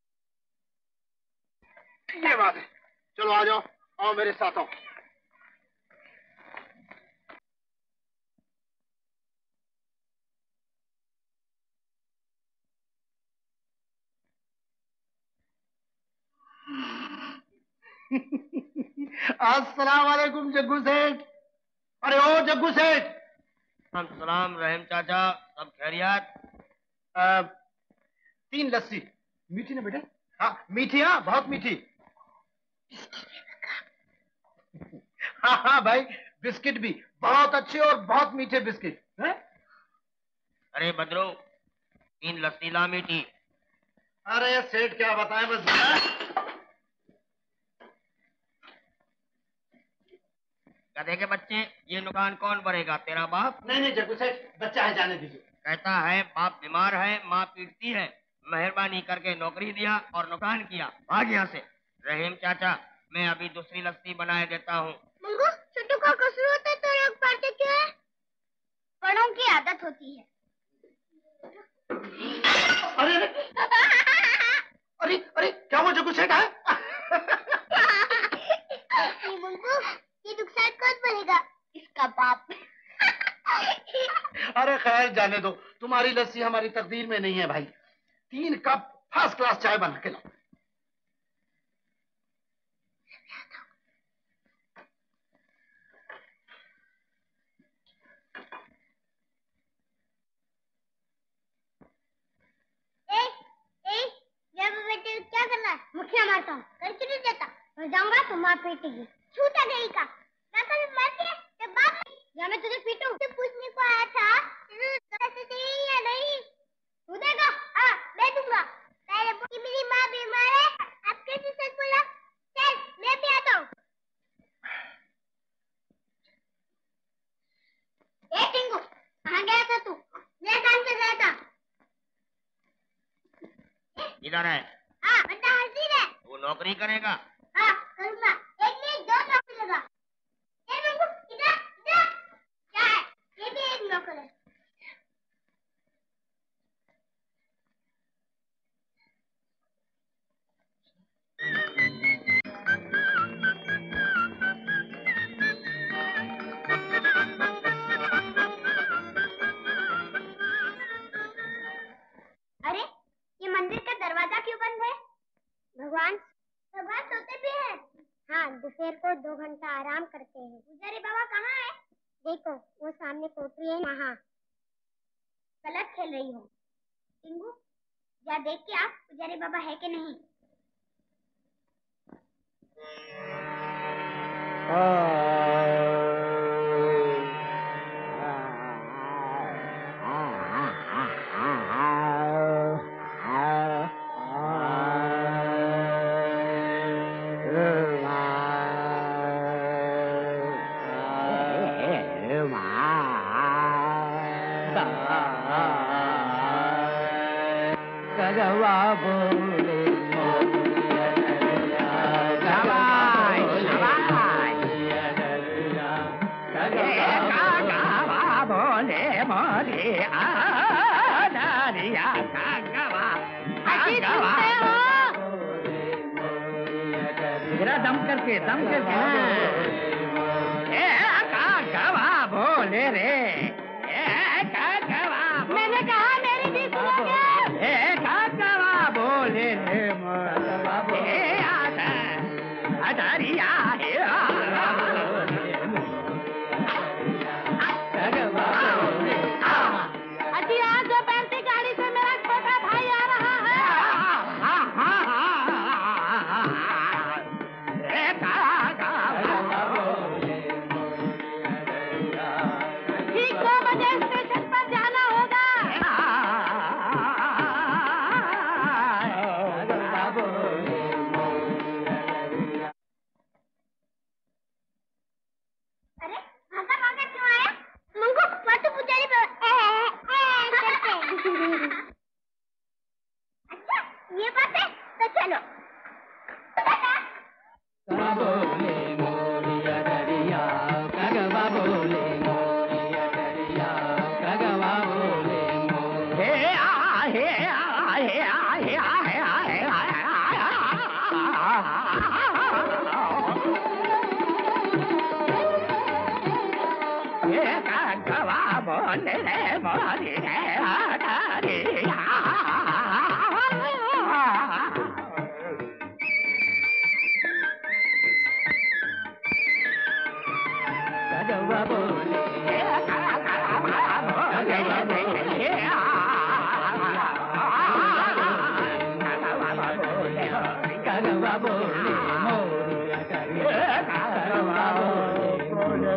ये बात है। चलो आ जाओ, आओ मेरे साथ आओ। अस्सलाम वालेकुम जग्गू सेठ। अरे ओ जग्गू सेठ। सलाम रहीम चाचा, सब खैरियत? आ, तीन लस्सी मीठी ना बेटे? हाँ मीठी, हाँ बहुत मीठी। हाँ हाँ भाई, बिस्किट भी बहुत अच्छे और बहुत मीठे बिस्किट हैं? अरे बदरो, तीन लस्सी ला मीठी, अरे सेठ क्या बताएं बस जरा। गधे के बच्चे, ये नुकसान कौन भरेगा, तेरा बाप? नहीं नहीं जग्गू सेठ, बच्चा है, जाने दीजिए। कहता है बाप बीमार है, माँ पीटती है, मेहरबानी करके नौकरी दिया और नुकसान किया, भाग यहाँ से। रहीम चाचा, मैं अभी दूसरी लस्सी बनाए देता हूँ। मंगू, छोटू का कसूर होता है तो लोग पढ़ते क्यों है? बड़ों की आदत होती है। अरे अरे अरे क्या वो जग्गू सेठ है? मंगू, ये दुख साथ कौन बनेगा? इसका बाप। अरे खैर जाने दो, तुम्हारी लस्सी हमारी तकदीर में नहीं है भाई। तीन कप फर्स्ट क्लास चाय बना के लाओ। ए, ए, बेटे क्या कर रहा है? मुखिया मारता हूँ, कर क्यों नहीं देता? मैं जाऊंगा तो मार पीटेगी। छूटा गई का, मैं कभी मर के तो बाप या मैं तुझे पीटूं? तुझे पूछने को आया था, पैसे चाहिए या नहीं? तू देगा? हाँ, दे दूंगा। पहले बोली मेरी माँ बीमार है, अब कैसे सच बोला? चल, मैं भी आता हूँ। ए टिंगू, कहाँ गया था तू? मेरे काम से गया था। इधर है। हाँ, बंदा हाजिर है। वो नौकरी करेगा? हाँ, करूँगा। एक नहीं, दो नौकरी लगा। ए मंगू, इधर, इधर। क्या है? ये भी एक नौकर है। अरे, ये मंदिर का दरवाजा क्यों बंद है? भगवान भगवान सोते भी हैं। हाँ, दोपहर को दो घंटा आराम करते हैं। पुजारी बाबा कहाँ है? देखो, वो सामने कोठरी है वहाँ। गलत खेल रही हो। टिंगू, जा देख के आप पुजारी बाबा है कि नहीं। जरा दम करके दम करके ए का गवा बोले रे ए का गवा मैंने कहा मेरी भी सुनोगे ए का गवा बोले रे ए आधा अधरिया है अति आज बैठती गाड़ी से मेरा छोटा भाई आ रहा है ठीक दो बजे स्टेशन पर जाना होगा। अरे, भागा भागा क्यों आया? मंगू, वाटू पुजारी बाबा अच्छा, ये बात है, तो चलो। बोले मोरिया दरिया कगवा बोले मोरिया दरिया कगवा बोले मोरे हे आ हे आ हे आ हे आ हे आ हे आ ये का गवा बोले रे मोरी रे आधारी कगवा बोले कगवा बोले मोरिया दरिया कगवा बोले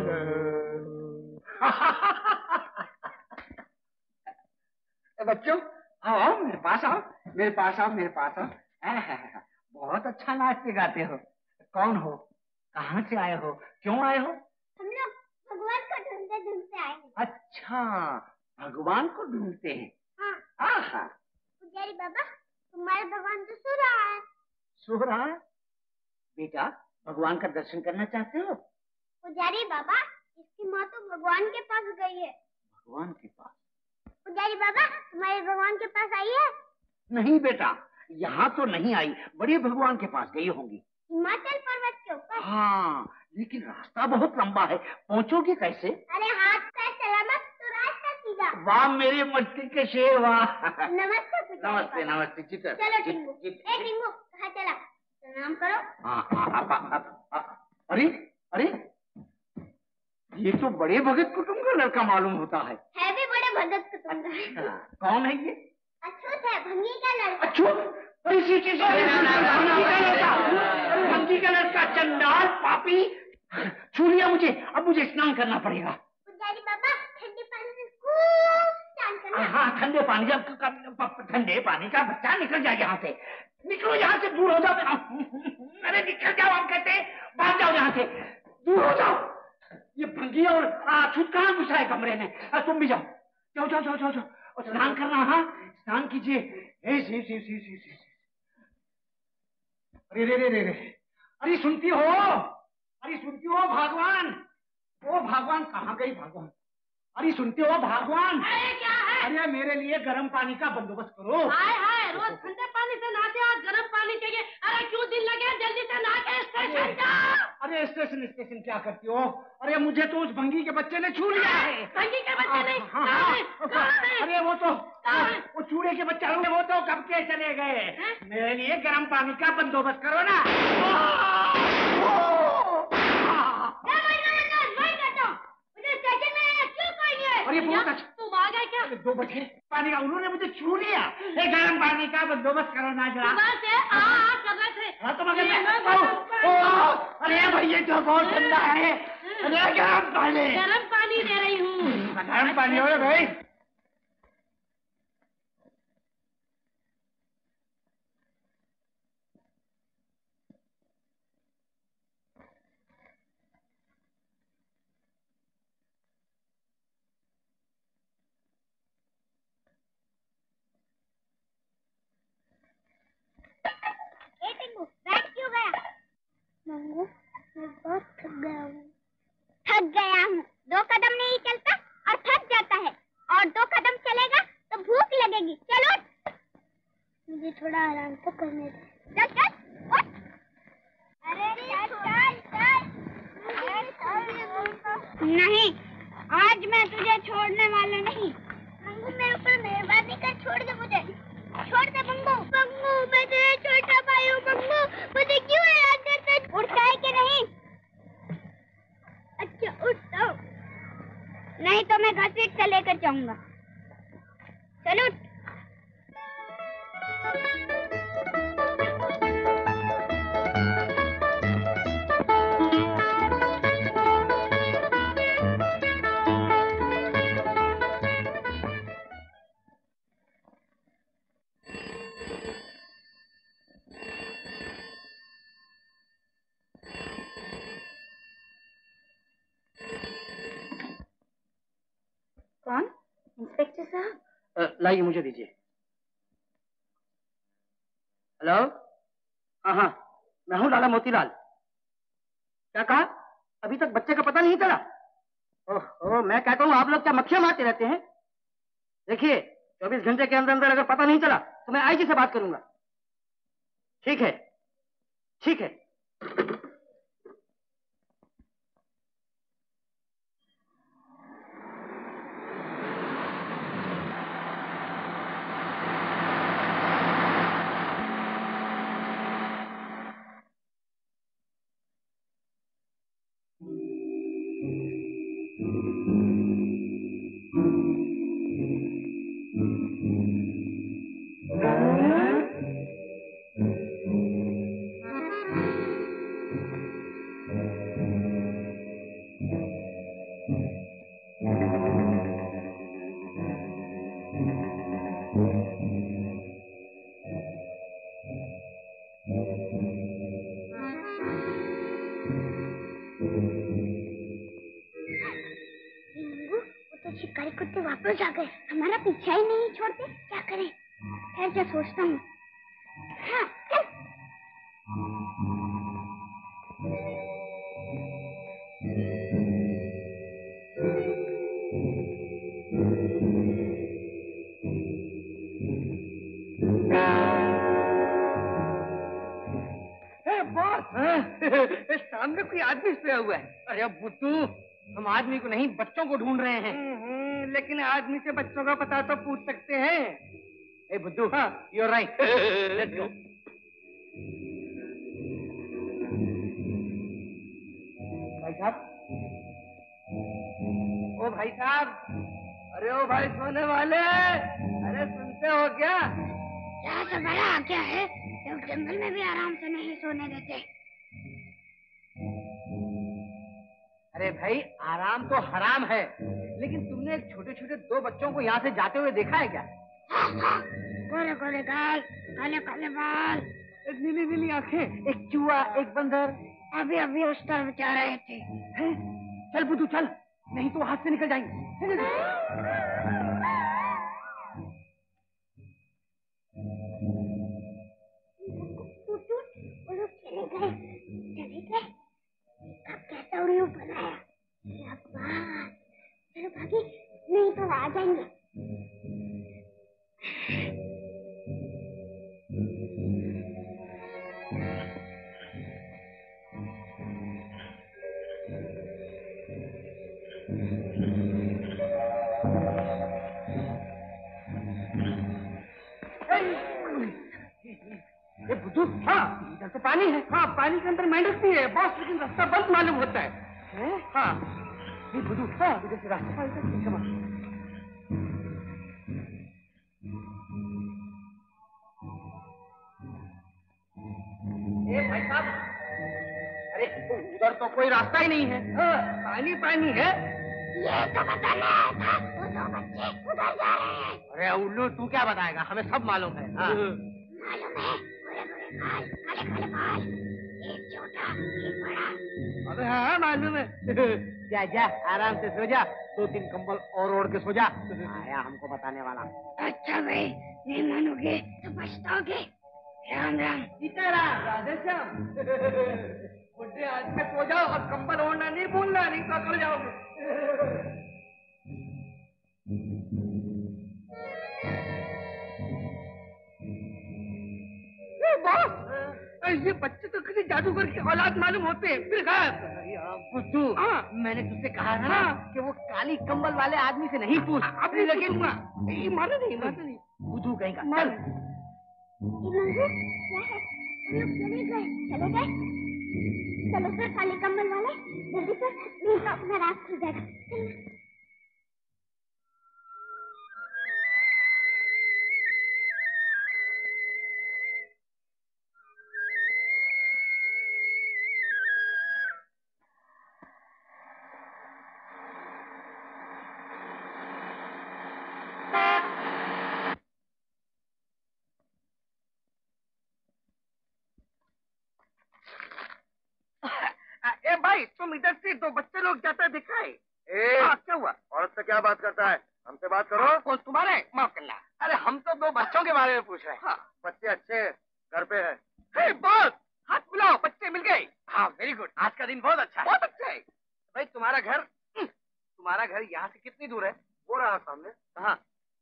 बच्चों आओ आओ मेरे पास आओ मेरे पास आओ, मेरे पास आओ। आहा, बहुत अच्छा नाचते गाते हो। कौन हो, कहाँ से आए हो, क्यों आए हो? हम लोग भगवान को ढूंढते ढूंढते आए हैं। अच्छा, भगवान को ढूंढते हैं। हाँ। आहा। पुजारी बाबा, तुम्हारे भगवान तो सो रहा है। सो रहा है? बेटा, भगवान का दर्शन करना चाहते हो? पुजारी बाबा, इसकी माँ तो भगवान के पास गई है। भगवान के पास? पुजारी बाबा, तुम्हारे भगवान के पास आई है? नहीं बेटा, यहाँ तो नहीं आई, बड़े भगवान के पास गई होंगी। हिमाचल पर्वत के ऊपर। हाँ, लेकिन रास्ता बहुत लंबा है, पहुँचोगे कैसे? अरे हाथ पैर सलामत तो रास्ता सीधा। वाह मेरे मस्ती के शेर, वाह। नमस्ते नमस्ते नमस्ते। चित्र चलो टिंगू। ए टिंगू, कहाँ चला? प्रणाम करो। हाँ हाँ, आप, आप, आप, आप, अरे अरे, ये तो बड़े भगत कुटुंब का लड़का मालूम होता है। है भी बड़े भगत कुटुंब का। अच्छा, कौन है ये? अछूत है, भंगी का लड़का। अछूत? भंगी का लड़का, भंगी का लड़का, चंडाल पापी। छू लिया मुझे, अब मुझे स्नान करना पड़ेगा। पुजारी बाबा, ठंडे पानी से खूब स्नान करना। हाँ, ठंडे पानी, जब ठंडे पानी का बच्चा निकल जाए यहाँ से, निकलो यहाँ से, दूर हो जाओ। अरे निकल जाओ, हम कहते हैं, भाग जाओ यहाँ से, दूर हो जाओ। ये भंगी और अछूत कहाँ घुसा है कमरे में? तुम भी जाओ, जाओ जाओ जाओ जाओ जाओ, और स्नान करना। हाँ, स्नान कीजिए। अरे रे रे रे रे, अरे सुनती हो, अरे सुनती हो भगवान, ओ भगवान, कहाँ गई भगवान? अरे सुनते हो भगवान? अरे क्या है? अरे मेरे लिए गर्म पानी का बंदोबस्त करो। हाय हाय, रोज ठंडे पानी से नहाते, आज गर्म पानी चाहिए। अरे क्यों दिन लगे, जल्दी से नहा के स्टेशन जाओ। अरे स्टेशन स्टेशन क्या करती हो? अरे मुझे तो उस भंगी के बच्चे ने छू लिया है। भंगी के बच्चे ने? हाँ, हाँ, अरे वो तो वो चूड़े के बच्चे, वो तो कब के चले गए। मेरे लिए गर्म पानी का बंदोबस्त करो ना। अरे बहुत अच्छा, तुम आ गए क्या? दो बजे पानी का, उन्होंने मुझे छू लिया। एक गर्म पानी का बंदोबस्त करो ना जरा। से आ आ कर रहे थे। हाँ तो मगर अरे भैया जो बहुत ठंडा है, अरे गर्म पानी। गर्म पानी दे रही हूँ। गर्म पानी हो भाई। बैठ क्यों गया? मंगू, मैं बहुत थक गया हूँ। थक गया हूँ, दो कदम नहीं चलता और थक जाता है, और दो कदम चलेगा तो भूख लगेगी। चलो, मुझे थोड़ा आराम तो करने दे। चल चल उठ। अरे चल चल चल। नहीं, आज मैं तुझे छोड़ने वाला नहीं। मंगू, मेरे ऊपर मेहरबानी कर, छोड़ दे मुझे, छोड़ दे मंगू। मंगू, मैं तेरा छोटा भाई हूँ। मंगू, मुझे क्यों याद करता? उठता है कि नहीं? अच्छा उठता हूँ, नहीं तो मैं घसीट से लेकर जाऊंगा। चलो उठ। कौन? इंस्पेक्टर साहब? लाइए, मुझे दीजिए। हेलो, हाँ हाँ, मैं हूँ लाला मोतीलाल। क्या कहा? अभी तक बच्चे का पता नहीं चला? ओह, मैं कहता हूँ आप लोग क्या मक्खियाँ मारते रहते हैं? देखिए, चौबीस घंटे के अंदर अंदर अगर पता नहीं चला तो मैं आई जी से बात करूंगा। ठीक है, ठीक है। कुत्ते वापस आ गए, हमारा पीछा ही नहीं छोड़ते, क्या करें? खैर क्या सोचता हूँ। हाँ, चल। सामने कोई आदमी सोया हुआ है। अरे अब बुद्धू, हम आदमी को नहीं बच्चों को ढूंढ रहे हैं। लेकिन आदमी से बच्चों का पता तो पूछ सकते हैं। ए बुद्धू, हाँ, you are right. Let's go. भाई साहब, ओ भाई साहब, अरे ओ भाई सोने वाले, अरे सुनते हो क्या? क्या सब बड़ा आ क्या है? लोग जंगल में भी आराम से नहीं सोने देते। अरे भाई, आराम तो हराम है, लेकिन तुमने एक छोटे छोटे दो बच्चों को यहाँ से जाते हुए देखा है क्या? गोरे गोरे गाल, काले काले बाल, एक नीली नीली आंखें, एक चूहा, एक बंदर। अभी अभी उस तरफ जा रहे थे। है? चल बुद्धू चल, नहीं तो हाथ से निकल जाएंगे। चल, चल। वो लोग चले गए, चले गए। अब कैसा उड़ी ऊपर आया? चलो भागी, नहीं तो आ जाएंगे। ये बुद्धू, हाँ, इधर तो पानी है। हाँ, पानी के अंदर मेंढक भी है बॉस, लेकिन रास्ता बंद मालूम होता है। है? हाँ, ये बुद्धू, हाँ, इधर से रास्ता पानी का ठीक है। ए भाई साहब, अरे उधर तो कोई रास्ता ही नहीं है। हाँ, पानी पानी है। ये तो बताना था, वो दो बच्चे उधर जा रहे हैं। अरे उल्लू, तू क्या बताएगा, हमें सब मालूम है। हाँ। मालूम है, गोरे गोरे बाल, काले काले बाल, एक छोटा एक बड़ा। अबे हाँ, मालूम है। जा जा, आराम से सो जा, दो तीन कंबल और ओढ़ के सो जा। आया हमको बताने वाला। अच्छा भाई, नहीं मानोगे तो पछताओगे। राम राम। सीताराम, राधे श्याम। बुढ़े आदमी सो जाओ और कंबल ओढ़ना नहीं भूलना, नहीं तो अकड़ जाओगे। ये बच्चे तो किसी जादूगर की औलाद मालूम होते हैं, फिर बुद्धू, मैंने तुझसे कहा था ना कि वो काली कंबल वाले आदमी से नहीं पूछ। अभी लेकिन मानो नहीं, मानो नहीं। बुद्धू कहीं का। चल। मंगू, क्या है? वो लोग चले गए, चले गए। चलो फिर काले कम्बल वाले, जल्दी से, नहीं तो अपना रात खुल जाएगा। ए भाई, तुम इधर से दो बच्चे लोग जाते दिखाए। हाँ, क्या हुआ? औरत से क्या बात करता है? हमसे बात करो। कौन तुम्हारे? माफ करना। अरे हम तो दो बच्चों के बारे में पूछ रहे हैं। हाँ। बच्चे अच्छे घर पे है। हे बॉस, हाथ मिलाओ, बच्चे मिल गए। हाँ, वेरी गुड, आज का दिन बहुत अच्छा है। बहुत अच्छा है। भाई तुम्हारा घर, तुम्हारा घर यहाँ से कितनी दूर है? वो रहा सामने। हाँ।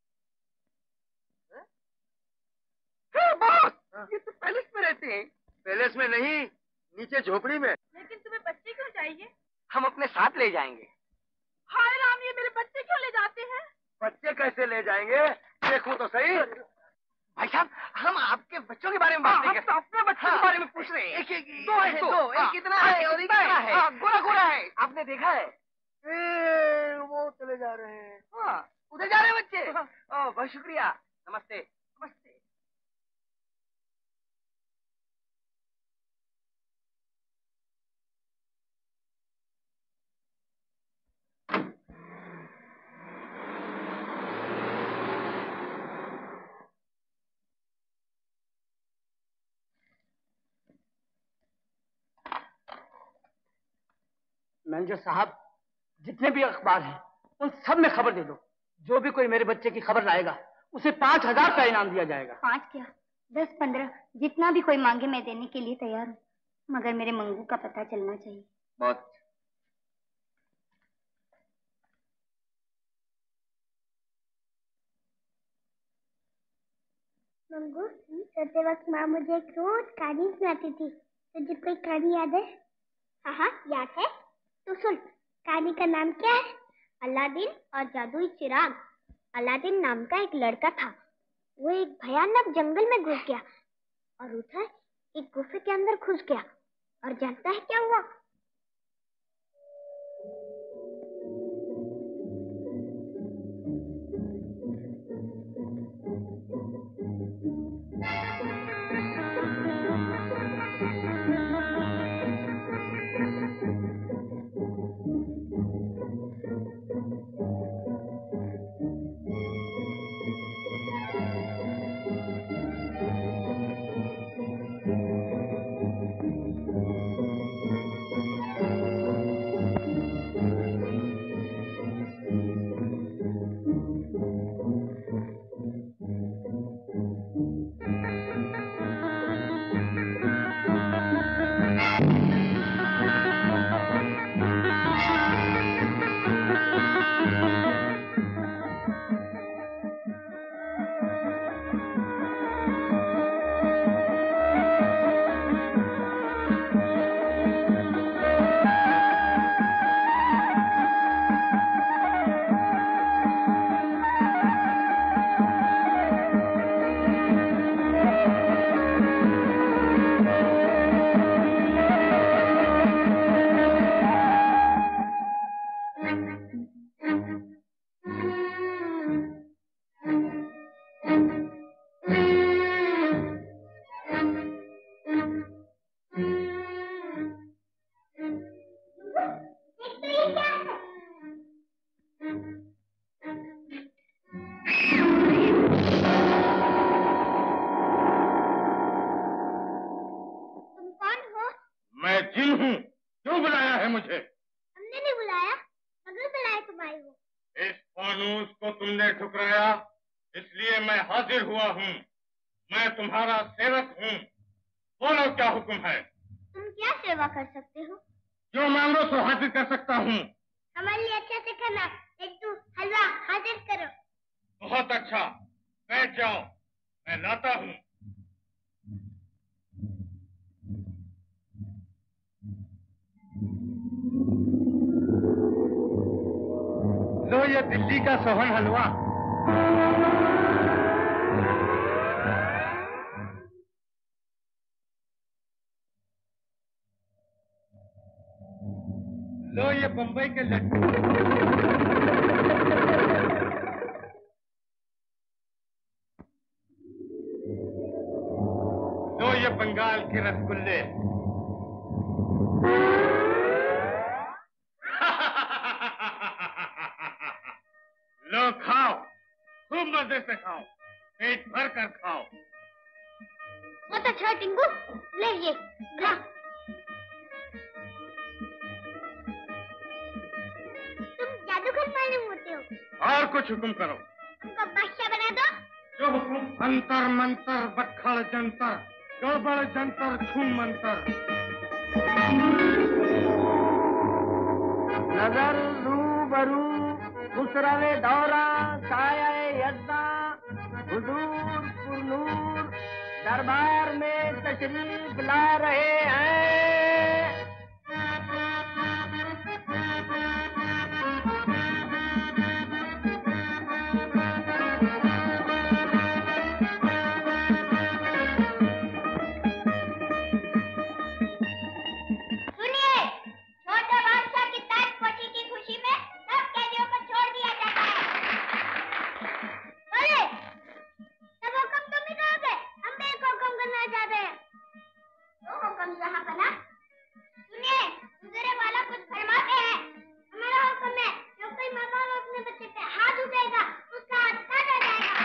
हे बॉस, ये तो पैलेस में रहते हैं। पैलेस में नहीं, नीचे झोपड़ी में। लेकिन तुम्हें बच्चे क्यों चाहिए? हम अपने साथ ले जाएंगे। हाय राम, ये मेरे बच्चे क्यों ले जाते हैं? बच्चे कैसे ले जाएंगे? देखो तो सही। भाई साहब, हम आपके बच्चों के बारे में बात नहीं कर रहे, अपने बच्चों के बारे में पूछ रहे हैं। एक एक दो है, दो, एक कितना है और एक कितना है? गोरा गोरा है, आपने देखा है? ए, वो चले जा रहे हैं। हाँ, उधर जा रहे हैं बच्चे। ओह, बहुत शुक्रिया। नमस्ते। नमस्ते। मैनेजर साहब, जितने भी अखबार हैं उन सब में खबर दे दो जो भी कोई मेरे बच्चे की खबर लाएगा उसे पांच हजार का इनाम दिया जाएगा। पाँच क्या, दस पंद्रह, जितना भी कोई मांगे मैं देने के लिए तैयार हूँ, मगर मेरे मंगू का पता चलना चाहिए। बहुत मंगू, सोते वक्त माँ मुझे एक रोज कहानी सुनाती थी। तुझे कोई कहानी याद है? हाँ हाँ याद है। तो सुन, कहानी का नाम क्या है? अलादीन और जादुई चिराग। अलादीन नाम का एक लड़का था। वो एक भयानक जंगल में घुस गया और उधर एक गुफे के अंदर घुस गया। और जानता है क्या हुआ? मैं जिन हूँ। क्यों बुलाया है मुझे? हमने नहीं बुलाया, मगर बुलाए तुम आए हो। इस फानूस को तुमने ठुकराया, इसलिए मैं हाजिर हुआ हूँ। मैं तुम्हारा सेवक हूँ। बोलो क्या हुक्म है? तुम क्या सेवा कर सकते हो? जो मांगो तो हाजिर कर सकता हूँ। हमारे लिए अच्छा से खाना, एक दो हलवा हाजिर करो। बहुत अच्छा, बैठ जाओ, मैं लाता हूँ। लो ये दिल्ली का सोहन हलवा। लो ये बम्बई के लड्डू। लो ये बंगाल के रसगुल्ले। लो खाओ, खूब मजे से खाओ, पेट भर कर खाओ। बहुत अच्छा टिंगू, ले ये खा। तुम जादूगर मालूम होते हो। और कुछ हुक्म करो। हमको बादशाह बना दो। जो हुक्म। अंतर मंतर बखड़ जंतर, गड़बड़ जंतर छूम मंतर। नजर रूबरू खुसरवे दौरा साये यज्ञा हुजूर पुरनूर दरबार में तशरीफ ला रहे हैं। सुनिए, छोटे बादशाह की ताजपोशी की खुशी में सब कैदियों को छोड़ दिया जाता है। बोले, सब हुक्म तुम ही करोगे, हम भी एक हुक्म करना चाहते हैं। दो हुक्म यहाँ बना। सुनिए, गुजरे वाला कुछ फरमाते हैं। हमारा हुक्म है, जो कोई मेहमान अपने बच्चे पे हाथ उठाएगा, उसका हाथ काटा जाएगा।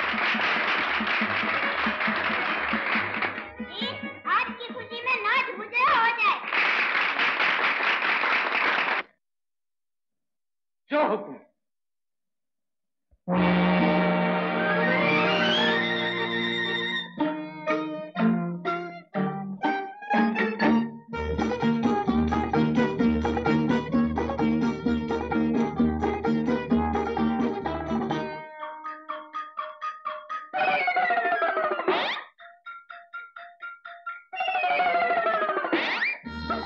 आज की खुशी में नाच मुझे हो जाए। जो हुक्म।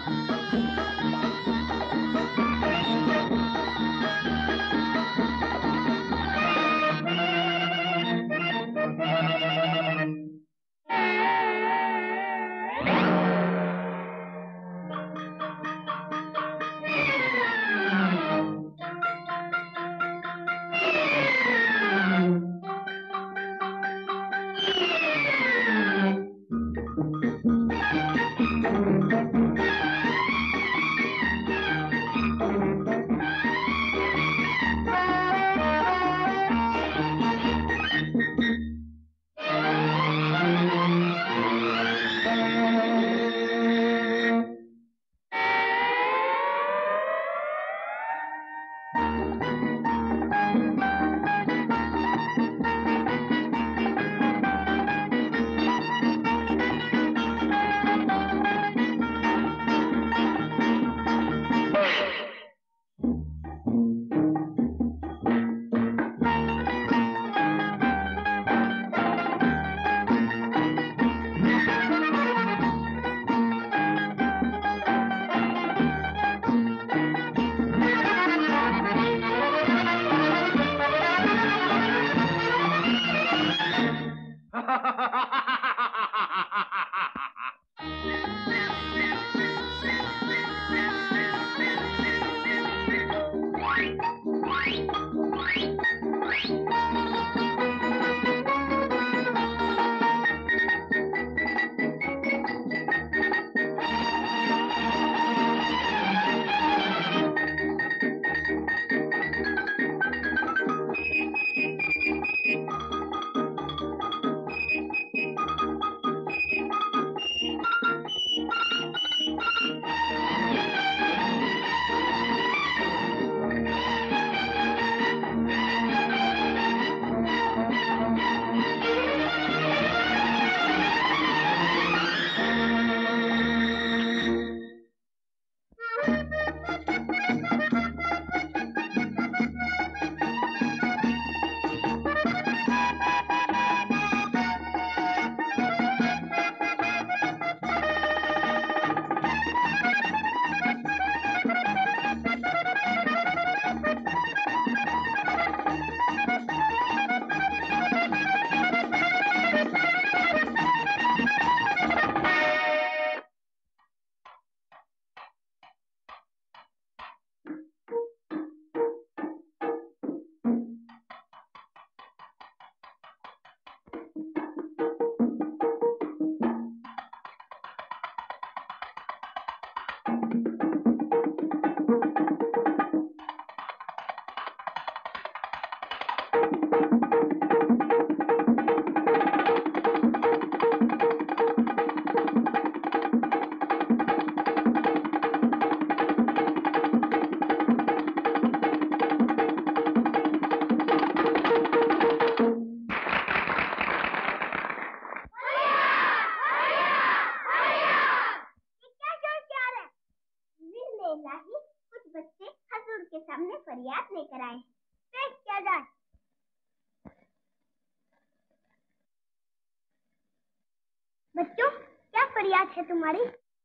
बच्चों, क्या फरियाद है तुम्हारी?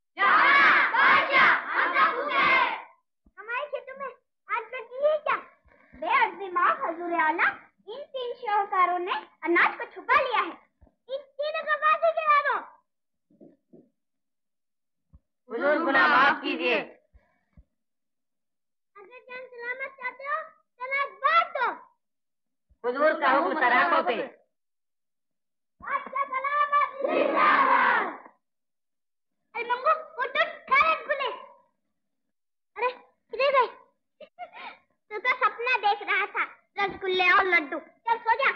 हमारे खेतों में आज बैठी है क्या? बेअज़्ज़िमात हुज़ूर आला, इन तीन शाहूकारों ने अनाज को छुपा लिया है। इन तीनों को फांसी चढ़ा दो। हुज़ूर गुनाह माफ कीजिए। अगर जान सलामत चाहते हो तो अनाज बांट दो। हुज़ूर का हुक्म सराखों पे। बादशाह सलामत जिंदाबाद। अरे मंगू, उठ उठ, खा रसगुल्ले। अरे किधर गए? तू तो सपना देख रहा था, रसगुल्ले और लड्डू। चल सो जा।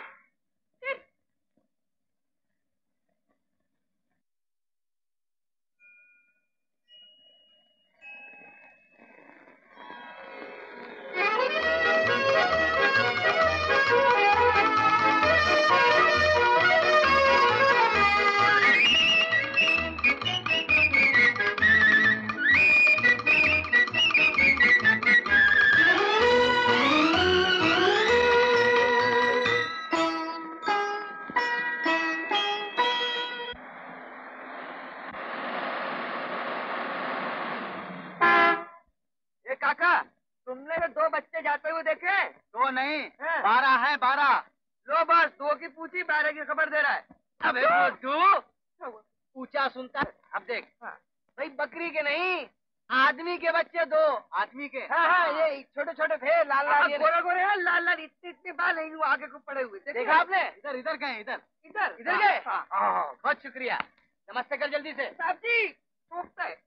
काका, तुमने तो दो बच्चे जाते हुए देखे? दो नहीं, बारह है, बारह। लो बस, दो की पूछी, बारह की खबर दे रहा है। अबे बुद्धू, पूछा सुनता। अब देख भाई, बकरी के नहीं, आदमी के बच्चे दो। आदमी के। हाँ हाँ, ये छोटे छोटे थे, लाल लाल गोरे गोरे हैं, लाल लाल इतने इतने बाल नहीं, वो आगे को पड़े हुए। देखा आपने? इधर इधर गए, इधर इधर इधर गए। बहुत शुक्रिया, नमस्ते कर जल्दी से। साहब जी, टोकता है।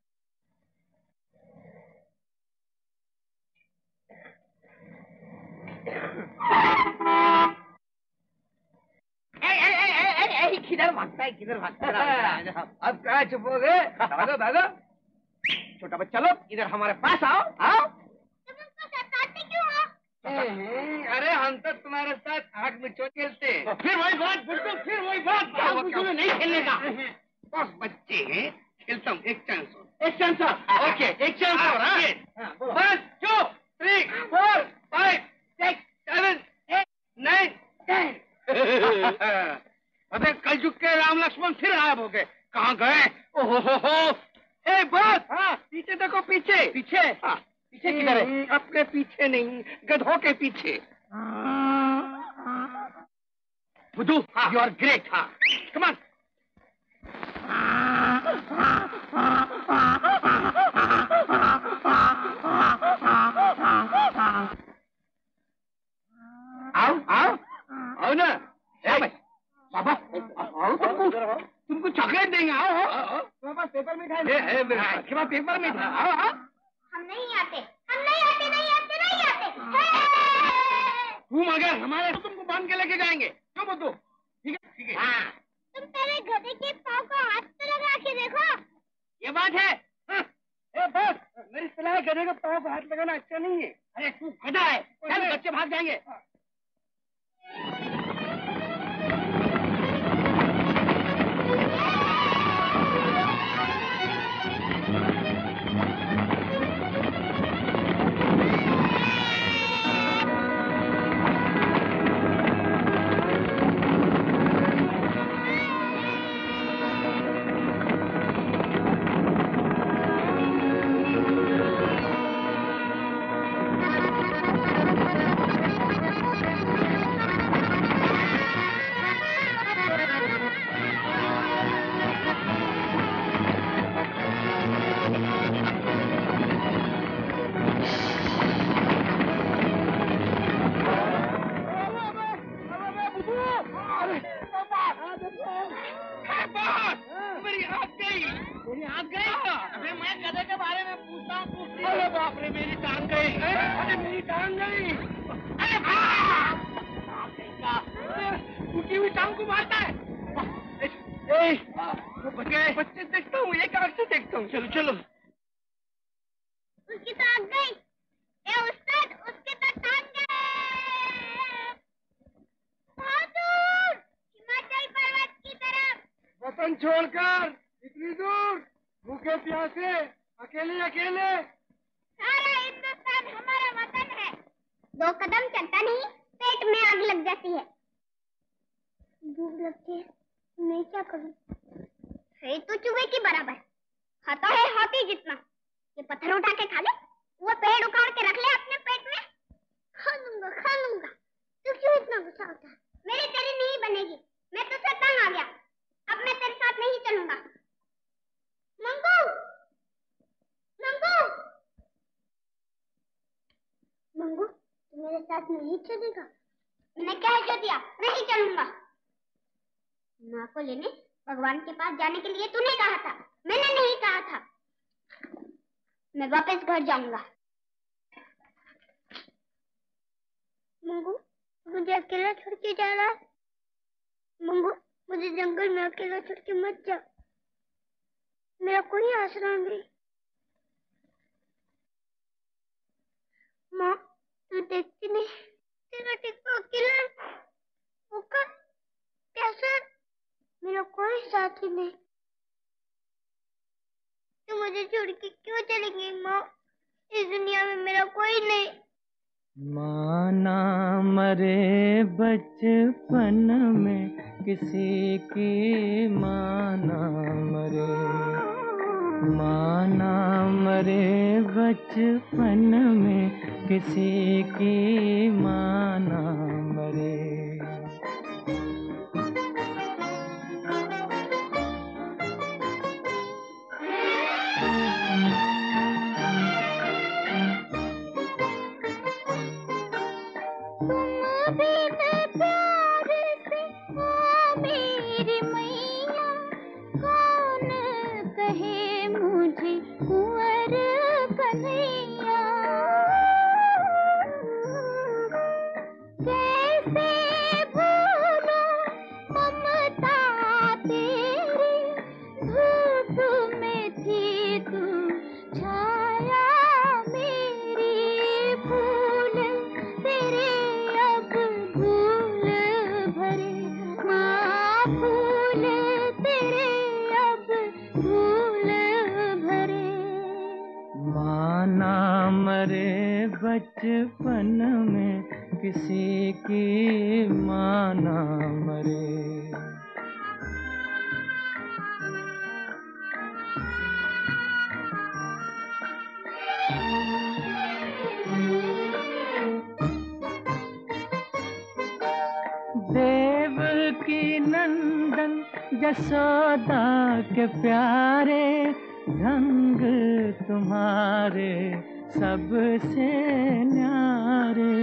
किधर भागता है, किधर भागता है? अब कहाँ चुप हो गए? भागो भागो। छोटा बच्चा लोग, इधर हमारे पास आओ, आओ। तुम उसको सताते क्यों हो? अरे हम तो तुम्हारे साथ आग में चोट खेलते। फिर वही बात, बिल्कुल फिर वही बात। तुम्हें नहीं खेलने का। बस बच्चे हैं, खेलता हूँ, एक चांस हो। एक चांस और, ओके, एक चांस और। हाँ, one two three four five six seven eight nine ten. अबे कलयुग के राम लक्ष्मण फिर गायब हो गए, कहाँ गए? ओहो हो हो। ए बस, हाँ, पीछे देखो, पीछे पीछे? हाँ, पीछे किधर है? अपने पीछे नहीं, गधों के पीछे। बुद्धू, यू आर ग्रेट। हाँ, कम ऑन। आओ आओ आओ ना। बाबा, आओ, तुमको तुमको चॉकलेट देंगे, आओ आओ। तुम्हारे पास पेपर मिठाई है? के पास पेपर में था, आओ आओ। हम नहीं आते, हम नहीं आते, नहीं आते, नहीं आते। तुम अगर हमारे तो तुमको बांध के लेके जाएंगे, क्यों बुद्धू? ठीक है, ठीक है। हाँ, तुम पहले गधे के पाँव को हाथ पे लगा के देखो। ये बात है। हाँ। ए बस, मेरी सलाह है, गधे के पाँव को हाथ लगाना अच्छा नहीं है। अरे तू गधा है, चल बच्चे भाग जाएंगे। मेरी आँख गई। मेरी आँख गई? अबे मैं गधे के बारे में पूछता हूँ, पूछती। अरे बाप रे, मेरी टांग गई। अरे मेरी टांग गई। अरे टूटी हुई टांग को मारता है। ए, वो बच्चे बच्चे देखता हूँ, एक आँख से देखता हूँ। चलो चलो। उसकी तो आग गई। ए उस्ताद, उसके तो टांग गए। बहुत दूर, हिमाचल पर्वत की तरफ। वतन छोड़कर इतनी दूर, भूखे प्यासे, अकेले अकेले। सारा हिंदुस्तान हमारा वतन है। दो कदम चलता नहीं, पेट में आग लग जाती है। भूख लगती है, मैं क्या करूं? है तो चूहे की बराबर, खाता है हाथी जितना। ये पत्थर उठा के खा ले, वो पेड़ उखाड़ के रख ले अपने पेट में। खा लूंगा, खा लूंगा। तू क्यों इतना गुस्सा होता है? मेरी तेरी नहीं बनेगी, मैं तुझसे तंग आ गया। अब मैं तेरे साथ नहीं चलूंगा। मंगू, मंगू, मंगू, तू मेरे साथ नहीं चलेगा? मैंने कह जो दिया, नहीं चलूंगा। माँ को लेने भगवान के पास जाने के लिए तूने कहा था, मैंने नहीं कहा था। मैं वापस घर जाऊंगा। मंगू, मुझे अकेला छोड़ के जा रहा है। मंगू, मुझे जंगल में अकेला छोड़ के मत जा। मेरा कोई आसरा नहीं। माँ, तू देखती नहीं, तेरा टिक्का अकेला है। भूखा, कैसे? मेरा कोई साथी नहीं। तू मुझे छोड़ के क्यों चलेगी माँ? इस दुनिया में मेरा कोई नहीं। माँ ना मरे बचपन में किसी की, माँ ना मरे, माँ ना मरे बचपन में किसी की माँ ना मरे। बचपन में किसी की माँ ना मरे। देव की नंदन यशोदा के प्यारे, ढंग तुम्हारे सबसे न्यारे।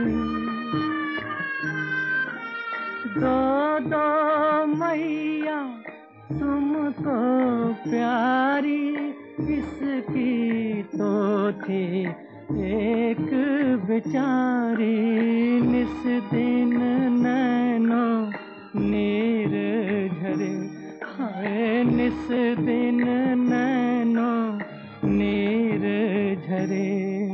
दो दो मैया तुमको प्यारी, इसकी तो थी एक बेचारी। निस दिन नैनो नीर झरे, हाय निस दिन नैनो नीर झरे।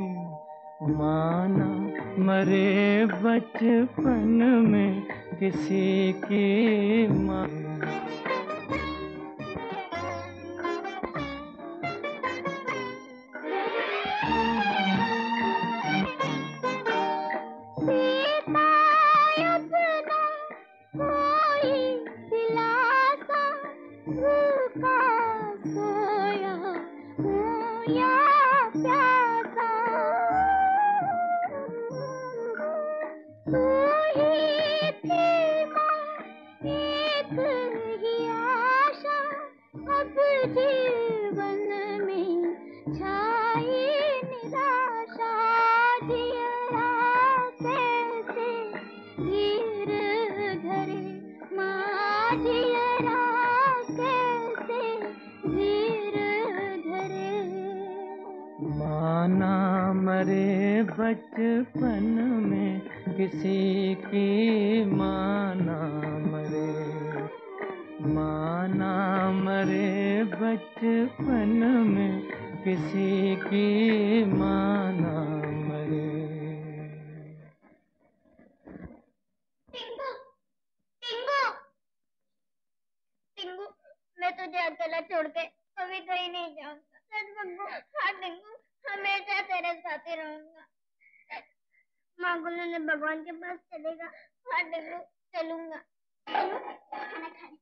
माना मरे बचपन में किसी की माँ। बचपन में किसी की माँ ना मरे। माँ ना मरे बचपन में किसी की माँ ना मरे। टिंगू, टिंगू, टिंगू, मैं तुझे अकेला छोड़ के कभी कहीं नहीं जाऊंगा। सच मंगू, हाँ टिंगू, हमेशा तेरे साथ ही रहूंगा। माँ बोले ने भगवान के पास चलेगा। हाँ टिंगू, चलूंगा। चलो खाना खाने।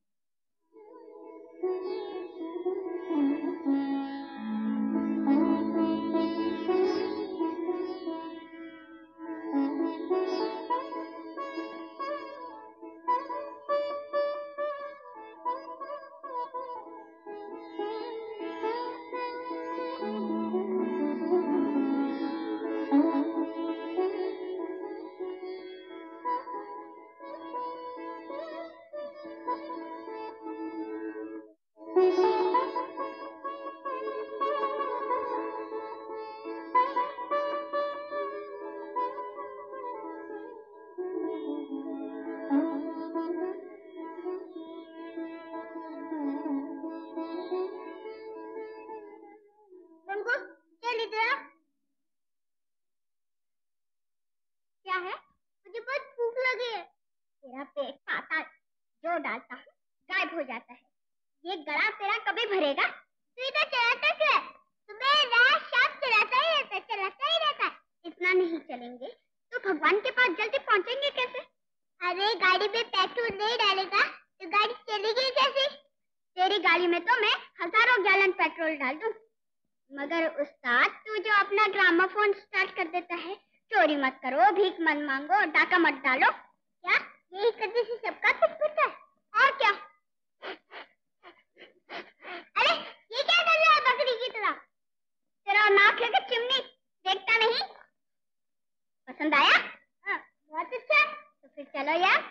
क्या है? मुझे बहुत भूख लगी है। तेरा पेट पाता जो डालता हूँ गायब हो जाता है। ये गला तेरा कभी भरेगा? तू इधर चलाता क्या? सुबह रात शाम चलाता ही रहता है, चलाता ही रहता है। इतना नहीं चलेंगे तो भगवान के पास जल्दी पहुँचेंगे कैसे? अरे गाड़ी में पेट्रोल नहीं डालेगा तो गाड़ी चलेगी कैसे? तेरी गाड़ी में तो मैं हजारों गैलन पेट्रोल डाल दूं। मगर उस्ताद, तू जो अपना ग्रामोफोन स्टार्ट कर देता है, चोरी मत करो, भीख मत मांगो, डाका मत डालो, क्या यही करने से सबका कुछ पता है? और क्या? अरे ये क्या कर रहा है बकरी की तरह? तेरा नाक है कि चिमनी? देखता नहीं? पसंद आया? हाँ, बहुत अच्छा। तो फिर चलो यार।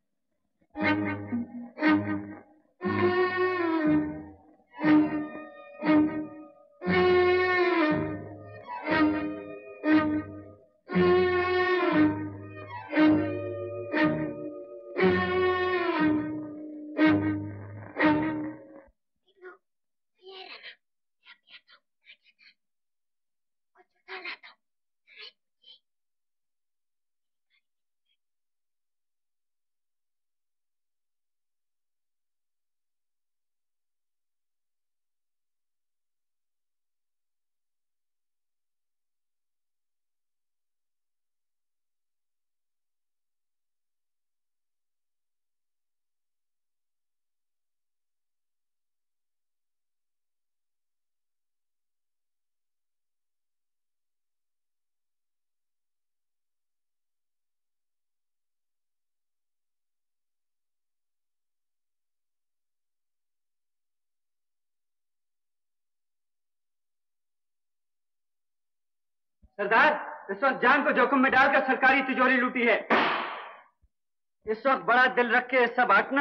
सरदार, इस वक्त जान को जोखिम में डालकर सरकारी तिजोरी लूटी है। इस वक्त बड़ा दिल रख के सब बांटना।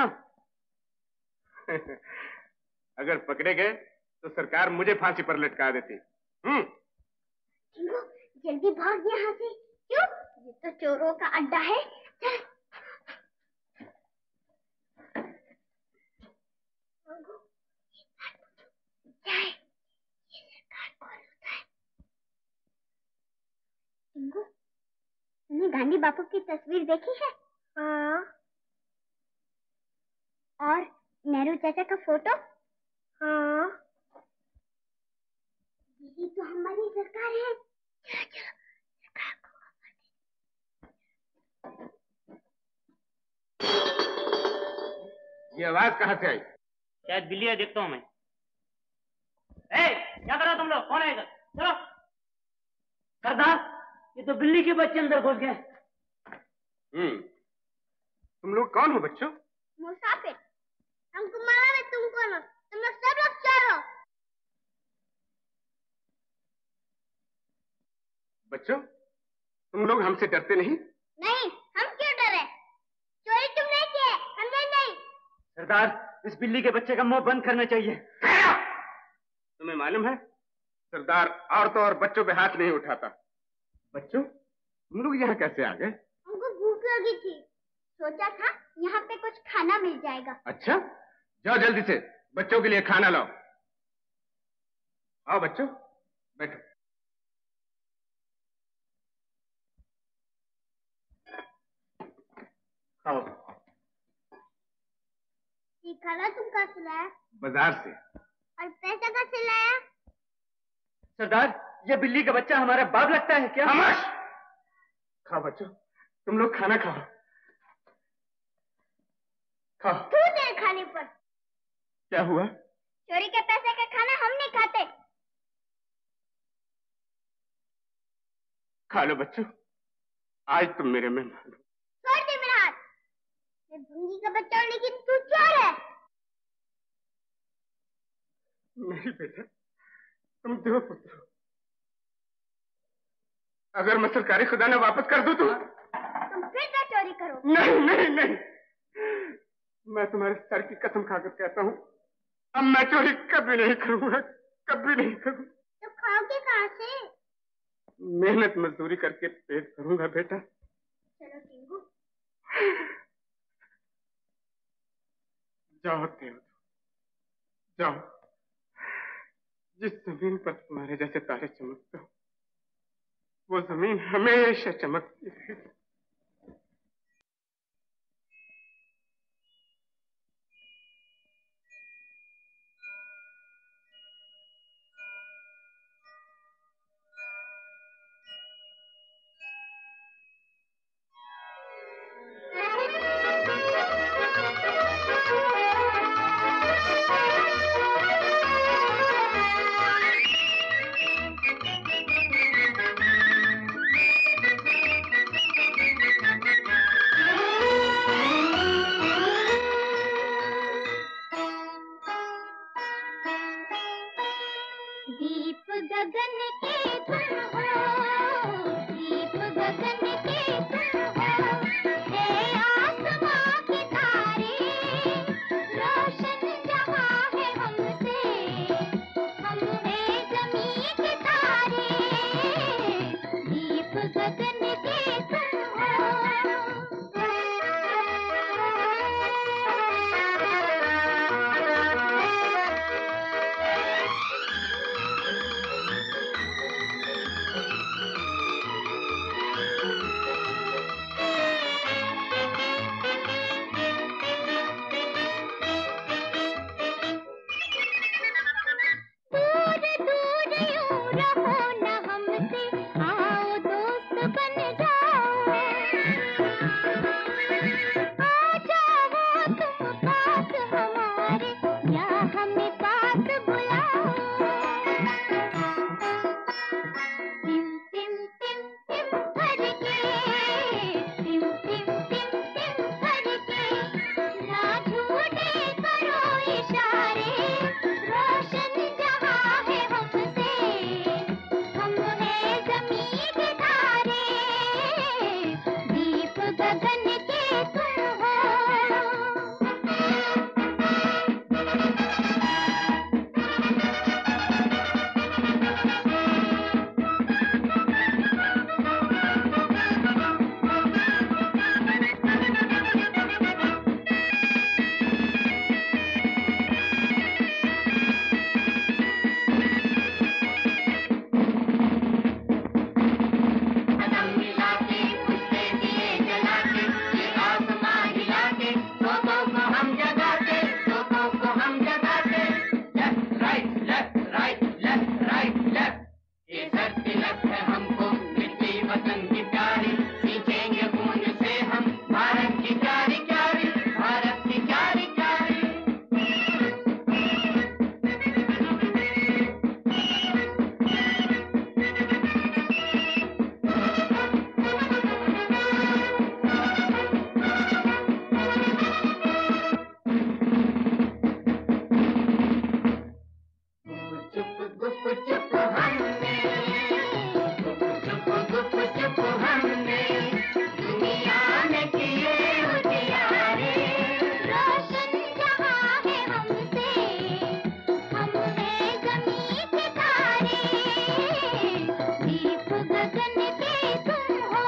अगर पकड़े गए तो सरकार मुझे फांसी पर लटका देती। हम्म। जल्दी भाग यहाँ से। क्यों? ये तो चोरों का अड्डा है। चल। जाए। ये सरकार कौन होता है? चिंगू, तुमने गांधी बापू की तस्वीर देखी है? हाँ। और नेहरू चाचा का फोटो? हाँ। यही तो हमारी सरकार है। चलो चलो, सरकार को खबर दे। ये आवाज कहाँ से आई? शायद बिल्ली है, देखता हूँ मैं। ए, क्या कर रहे हो तुम लोग? कौन है इधर? चलो। सरदार, ये तो बिल्ली के बच्चे अंदर घुस गए। हम्म। तुम लोग कौन हो बच्चों? मुसाफिर। हमको मालूम है तुम कौन हो। तुम लोग सब लोग चोर हो। बच्चों, तुम लोग हमसे डरते नहीं? नहीं, हम क्यों डरे? चोरी तुमने की है, हमने नहीं। सरदार, इस बिल्ली के बच्चे का मुंह बंद करना चाहिए। तुम्हें मालूम है, सरदार औरतों और बच्चों पे हाथ नहीं उठाता। बच्चों, तुम लोग यहाँ कैसे आ गए? हमको भूख लगी थी, सोचा था यहाँ पे कुछ खाना मिल जाएगा। अच्छा, जाओ जल्दी से बच्चों के लिए खाना लाओ। आओ बच्चों, बैठो। खाओ। ये खाना तुम कहाँ से लाया? बाजार से। और पैसा कहाँ से लाया? सरदार, ये बिल्ली का बच्चा हमारा बाप लगता है क्या? खामोश! खाओ बच्चों, तुम लोग खाना खाओ। खाओ। तू दे खाने पर। क्या हुआ? चोरी के पैसे का खाना हम नहीं खाते। खा लो बच्चों, आज तुम मेरे मेहमान हो। छोड़ दे मेरा हाथ। मैं भूंगी का बच्चा हूँ, लेकिन तू चोर है। नहीं बेटा, तुम देव पुत्र हो। अगर मैं सरकारी खजाना वापस कर दूं तो तुम फिर से चोरी करो। नहीं नहीं नहीं, मैं तुम्हारे सर की कसम खाकर कहता हूँ, अब मैं चोरी कभी नहीं करूंगा, कभी नहीं करूंगा। तो खाओगे कहाँ से? मेहनत मजदूरी करके पेट भरूंगा बेटा। चलो चिंगू। जाओ देव, जाओ। जिस जमीन पर तुम्हारे जैसे तारे चमकते हो, वो जमीन हमेशा चमकती है। दीप गगन के तुम हो, दीप गगन के तुम हो, हे आसमां के तारे, रोशन जहां है हमसे, हम हैं ज़मीं के तारे, दीप गगन के तुम हो। दूर दूर यूं रहो न हमसे, आओ दोस्त बन जाओ, आ जाओ तुम पास हमारे, या हमें पास बुलाओ। टिम टिम टिम टिम करके, टिम टिम टिम टिम करके, ना झूठे करो इशारे, रोशन जहां है हमसे, हम हैं ज़मीं के तारे, दीप गगन के तुम हो। कदम मिला के उठते दिए जला के, ये आसमां हिला के, सोतों को हम जगाते, सोतों को हम जगाते। Left right left right left right left, ये सर तिलक है हमको मिट्टी वतन की प्यारी, सींचेंगे खून से हम भारत की प्यारी प्यारी, भारत की प्यारी प्यारी। चुप गुप चुप हमने, गुप चुप गुप चुप हमने, दुनिया में किए उजियारे, रोशन जहां है हमसे, हम हैं ज़मीं के तारे, दीप गगन के तुम हो।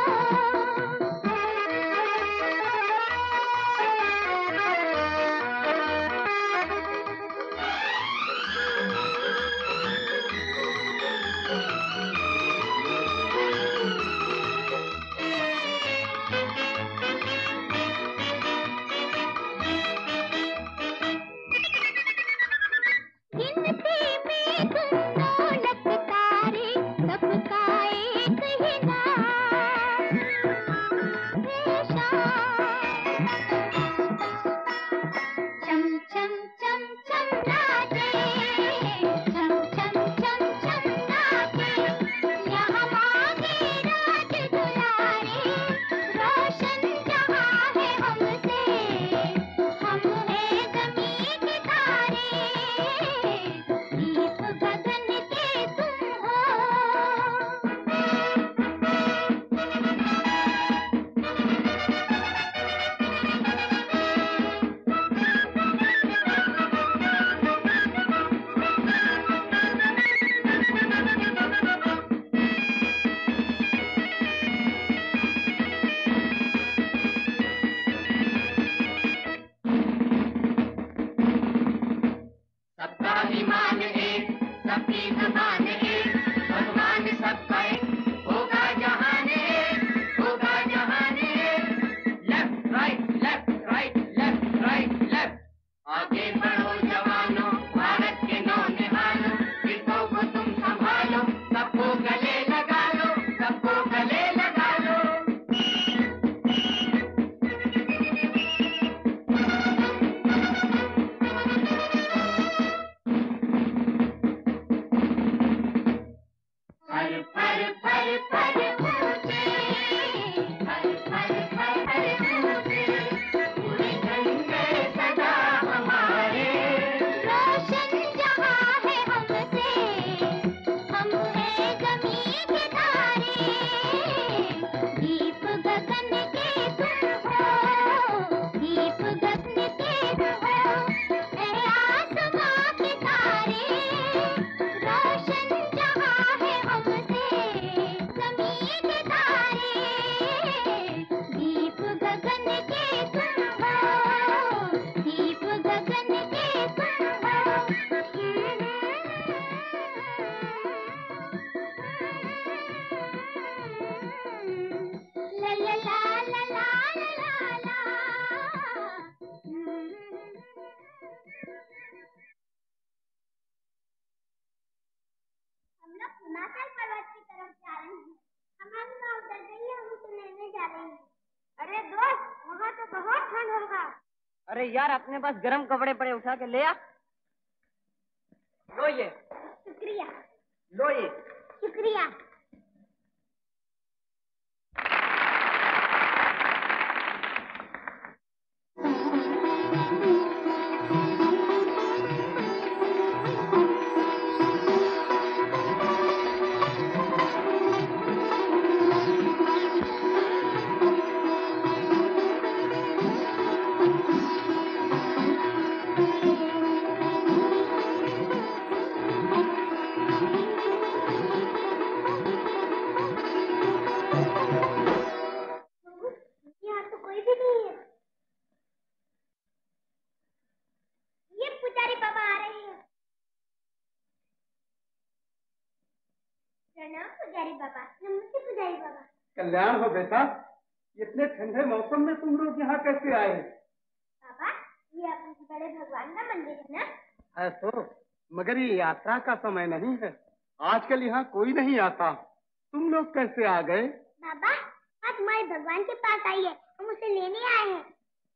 लोग हिमाचल पर्वत की तरफ जा रहे हैं। हमारी माँ उतर गई है, हम उसे लेने जा रहे हैं। अरे दोस्त, वहाँ तो बहुत ठंड होगा। अरे यार, अपने पास गर्म कपड़े पड़े, उठा के ले आ। लो ये। शुक्रिया। लो ये। शुक्रिया। कल्याण हो बेटा, इतने ठंडे मौसम में तुम लोग यहाँ कैसे आए? पापा, ये अपने बड़े भगवान का मंदिर है ना? है तो, मगर ये यात्रा का समय नहीं है। आजकल यहाँ कोई नहीं आता। तुम लोग कैसे आ गए? बाबा, आज हमारे भगवान के पास आई है, हम उसे लेने आए हैं।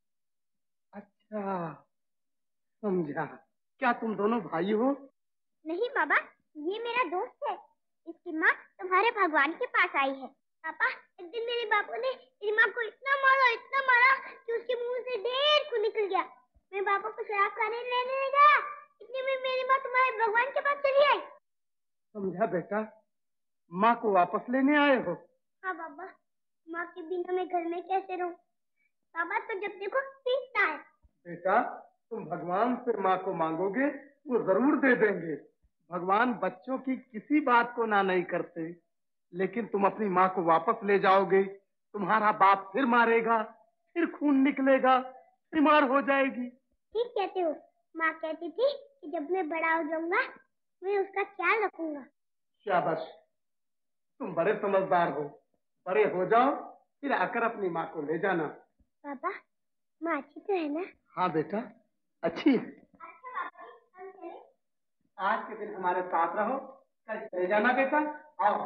अच्छा, समझा। क्या तुम दोनों भाई हो? नहीं बाबा, ये मेरा दोस्त है। इसकी माँ तुम्हारे भगवान के पास आई है। पापा, एक दिन मेरे बापू ने मेरी माँ को इतना मारा, इतना मारा कि उसके मुंह से ढेर खून निकल गया। मैं बापू को शराब खाने लेने गया, इतने में मेरी माँ तुम्हारे भगवान के पास चली आई। समझा बेटा, माँ को वापस लेने आए हो? हाँ बाबा, माँ के बिना मैं घर में कैसे रहूं? बाबा तो जब देखो पीटता है। बेटा, तुम भगवान से माँ को मांगोगे, वो जरूर दे देंगे। भगवान बच्चों की किसी बात को ना नहीं करते। लेकिन तुम अपनी माँ को वापस ले जाओगे, तुम्हारा बाप फिर मारेगा, फिर खून निकलेगा, बीमार हो जाएगी। ठीक कहते हो। माँ कहती थी कि जब मैं बड़ा हो जाऊंगा, मैं उसका ख्याल रखूंगा। शाबाश, तुम बड़े समझदार हो। बड़े हो जाओ, फिर आकर अपनी माँ को ले जाना। पापा, माँ अच्छी तो है ना? हाँ बेटा, अच्छी है। अच्छा बाबा, हम चले? आज के दिन हमारे साथ रहो, कल चले जाना बेटा। आओ।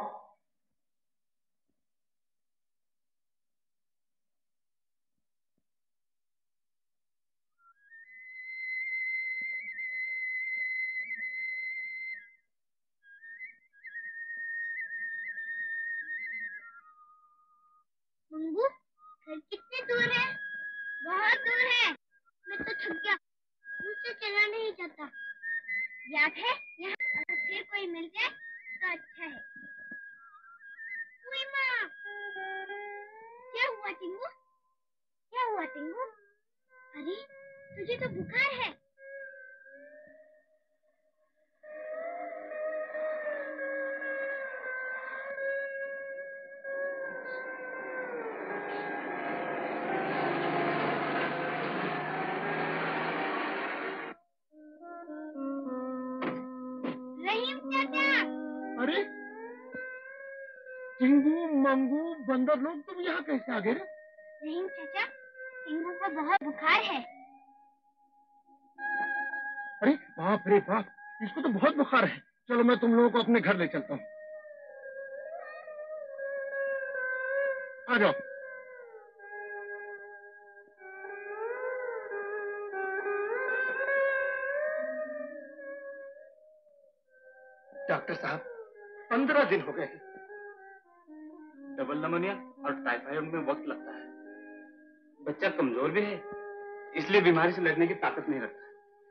मंगू, घर कितने दूर है? बहुत दूर है। मैं तो थक गया, मुझसे चला नहीं जाता। याद है, यहाँ अगर फिर कोई मिल जाए तो अच्छा है। उई माँ! क्या हुआ टिंगू? क्या हुआ टिंगू? अरे, तुझे तो बुखार है। रहीम चाचा! अरे चिंगू, मंगू, बंदर लोग तुम यहाँ कैसे आ गए? रहीम चाचा, टिंगू को बहुत बुखार है। अरे बाप रे बाप, इसको तो बहुत बुखार है। चलो मैं तुम लोगों को अपने घर ले चलता हूँ। आ जाओ। डॉक्टर साहब, पंद्रह दिन हो गए। डबल नमोनिया और टाइफाइड में वक्त लगता है। बच्चा कमजोर भी है, इसलिए बीमारी से लड़ने की ताकत नहीं रखता।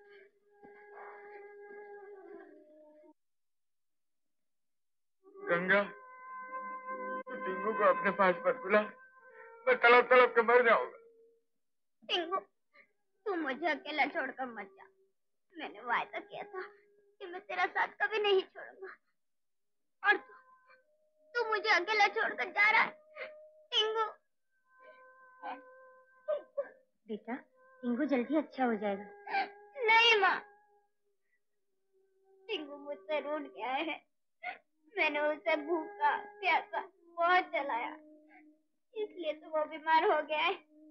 गंगा, तू टिंगू को अपने पास मत बुला, मैं तड़प तड़प के मर जाऊंगा। टिंगू, तू मुझे अकेला छोड़कर मत जा। मैंने वायदा किया था कि मैं तेरा साथ कभी नहीं छोड़ूंगा, और तू तू मुझे अकेला छोड़कर जा रहा है। टिंगू, बेटा, टिंगू जल्दी अच्छा हो जाएगा। नहीं माँ, टिंगू मुझसे रूठ गया है। मैंने उसे भूखा प्यासा बहुत जलाया, इसलिए तो वो बीमार हो गया है।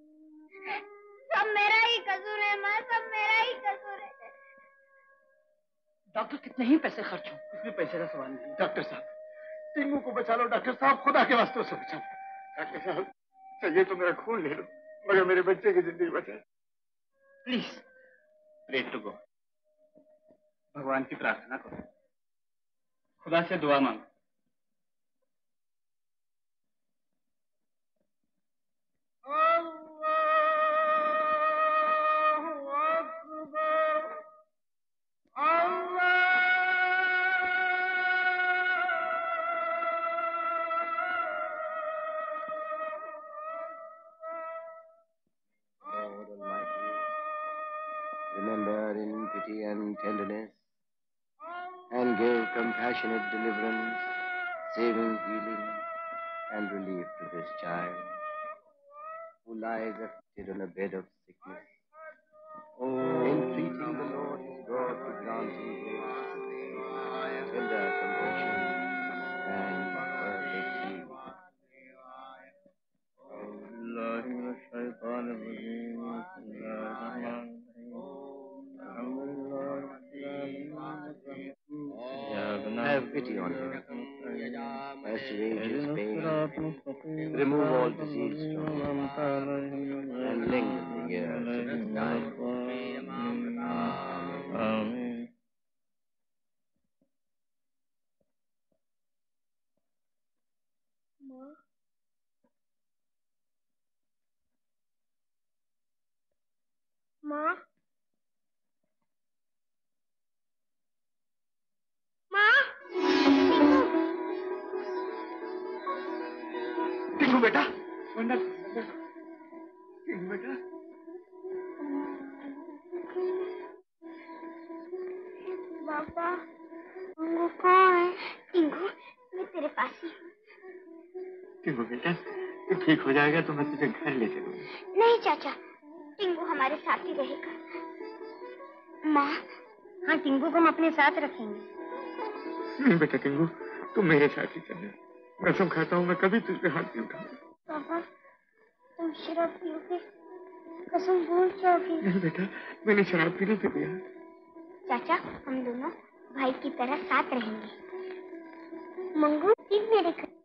सब मेरा ही कसूर है माँ, सब मेरा ही कसूर है। डॉक्टर कितने ही पैसे खर्च हो, इसमें पैसे का सवाल नहीं। डॉक्टर साहब, टिंगू को बचा लो डॉक्टर साहब, खुदा के वास्ते उसे बचा लो। डॉक्टर साहब, चाहिए तो मेरा खून ले लो, मगर मेरे बच्चे की जिंदगी बचाए प्लीज। प्रे टू गॉड, भगवान की प्रार्थना करो, खुदा से दुआ मांगो। Remember in pity and tenderness, and give compassionate deliverance, saving healing and relief to this child who lies afflicted on a bed of sickness, entreating the Lord his God to grant him grace, tender compassion, and perfect healing. Have pity on him, assuage his pain, remove all disease from him, and lengthen the years of his life. Amen. माँ, माँ, टिंगू बेटा, wonder, Tingu बेटा, पापा, टिंगू कहाँ है? टिंगू, मैं तेरे पास ही हूँ। टिंगू बेटा, तू ठीक हो जाएगा तो मैं तुझे घर ले चलूंगा। नहीं चाचा, टिंगू हमारे साथ ही रहेगा। माँ, हाँ टिंगू को हम अपने साथ रखेंगे। नहीं बेटा टिंगू, तुम मेरे साथ ही चलना। कसम खाता हूँ मैं कभी तुझ पे हाथ नहीं उठाऊंगा। पापा, तुम शराब पियोगे? कसम भूल जाओगे। नहीं बेटा, मैंने शराब पीने पे दिया। चाचा, हम दोनों भाई की तरह साथ रहेंगे। मंगू, ठीक मेरे घर।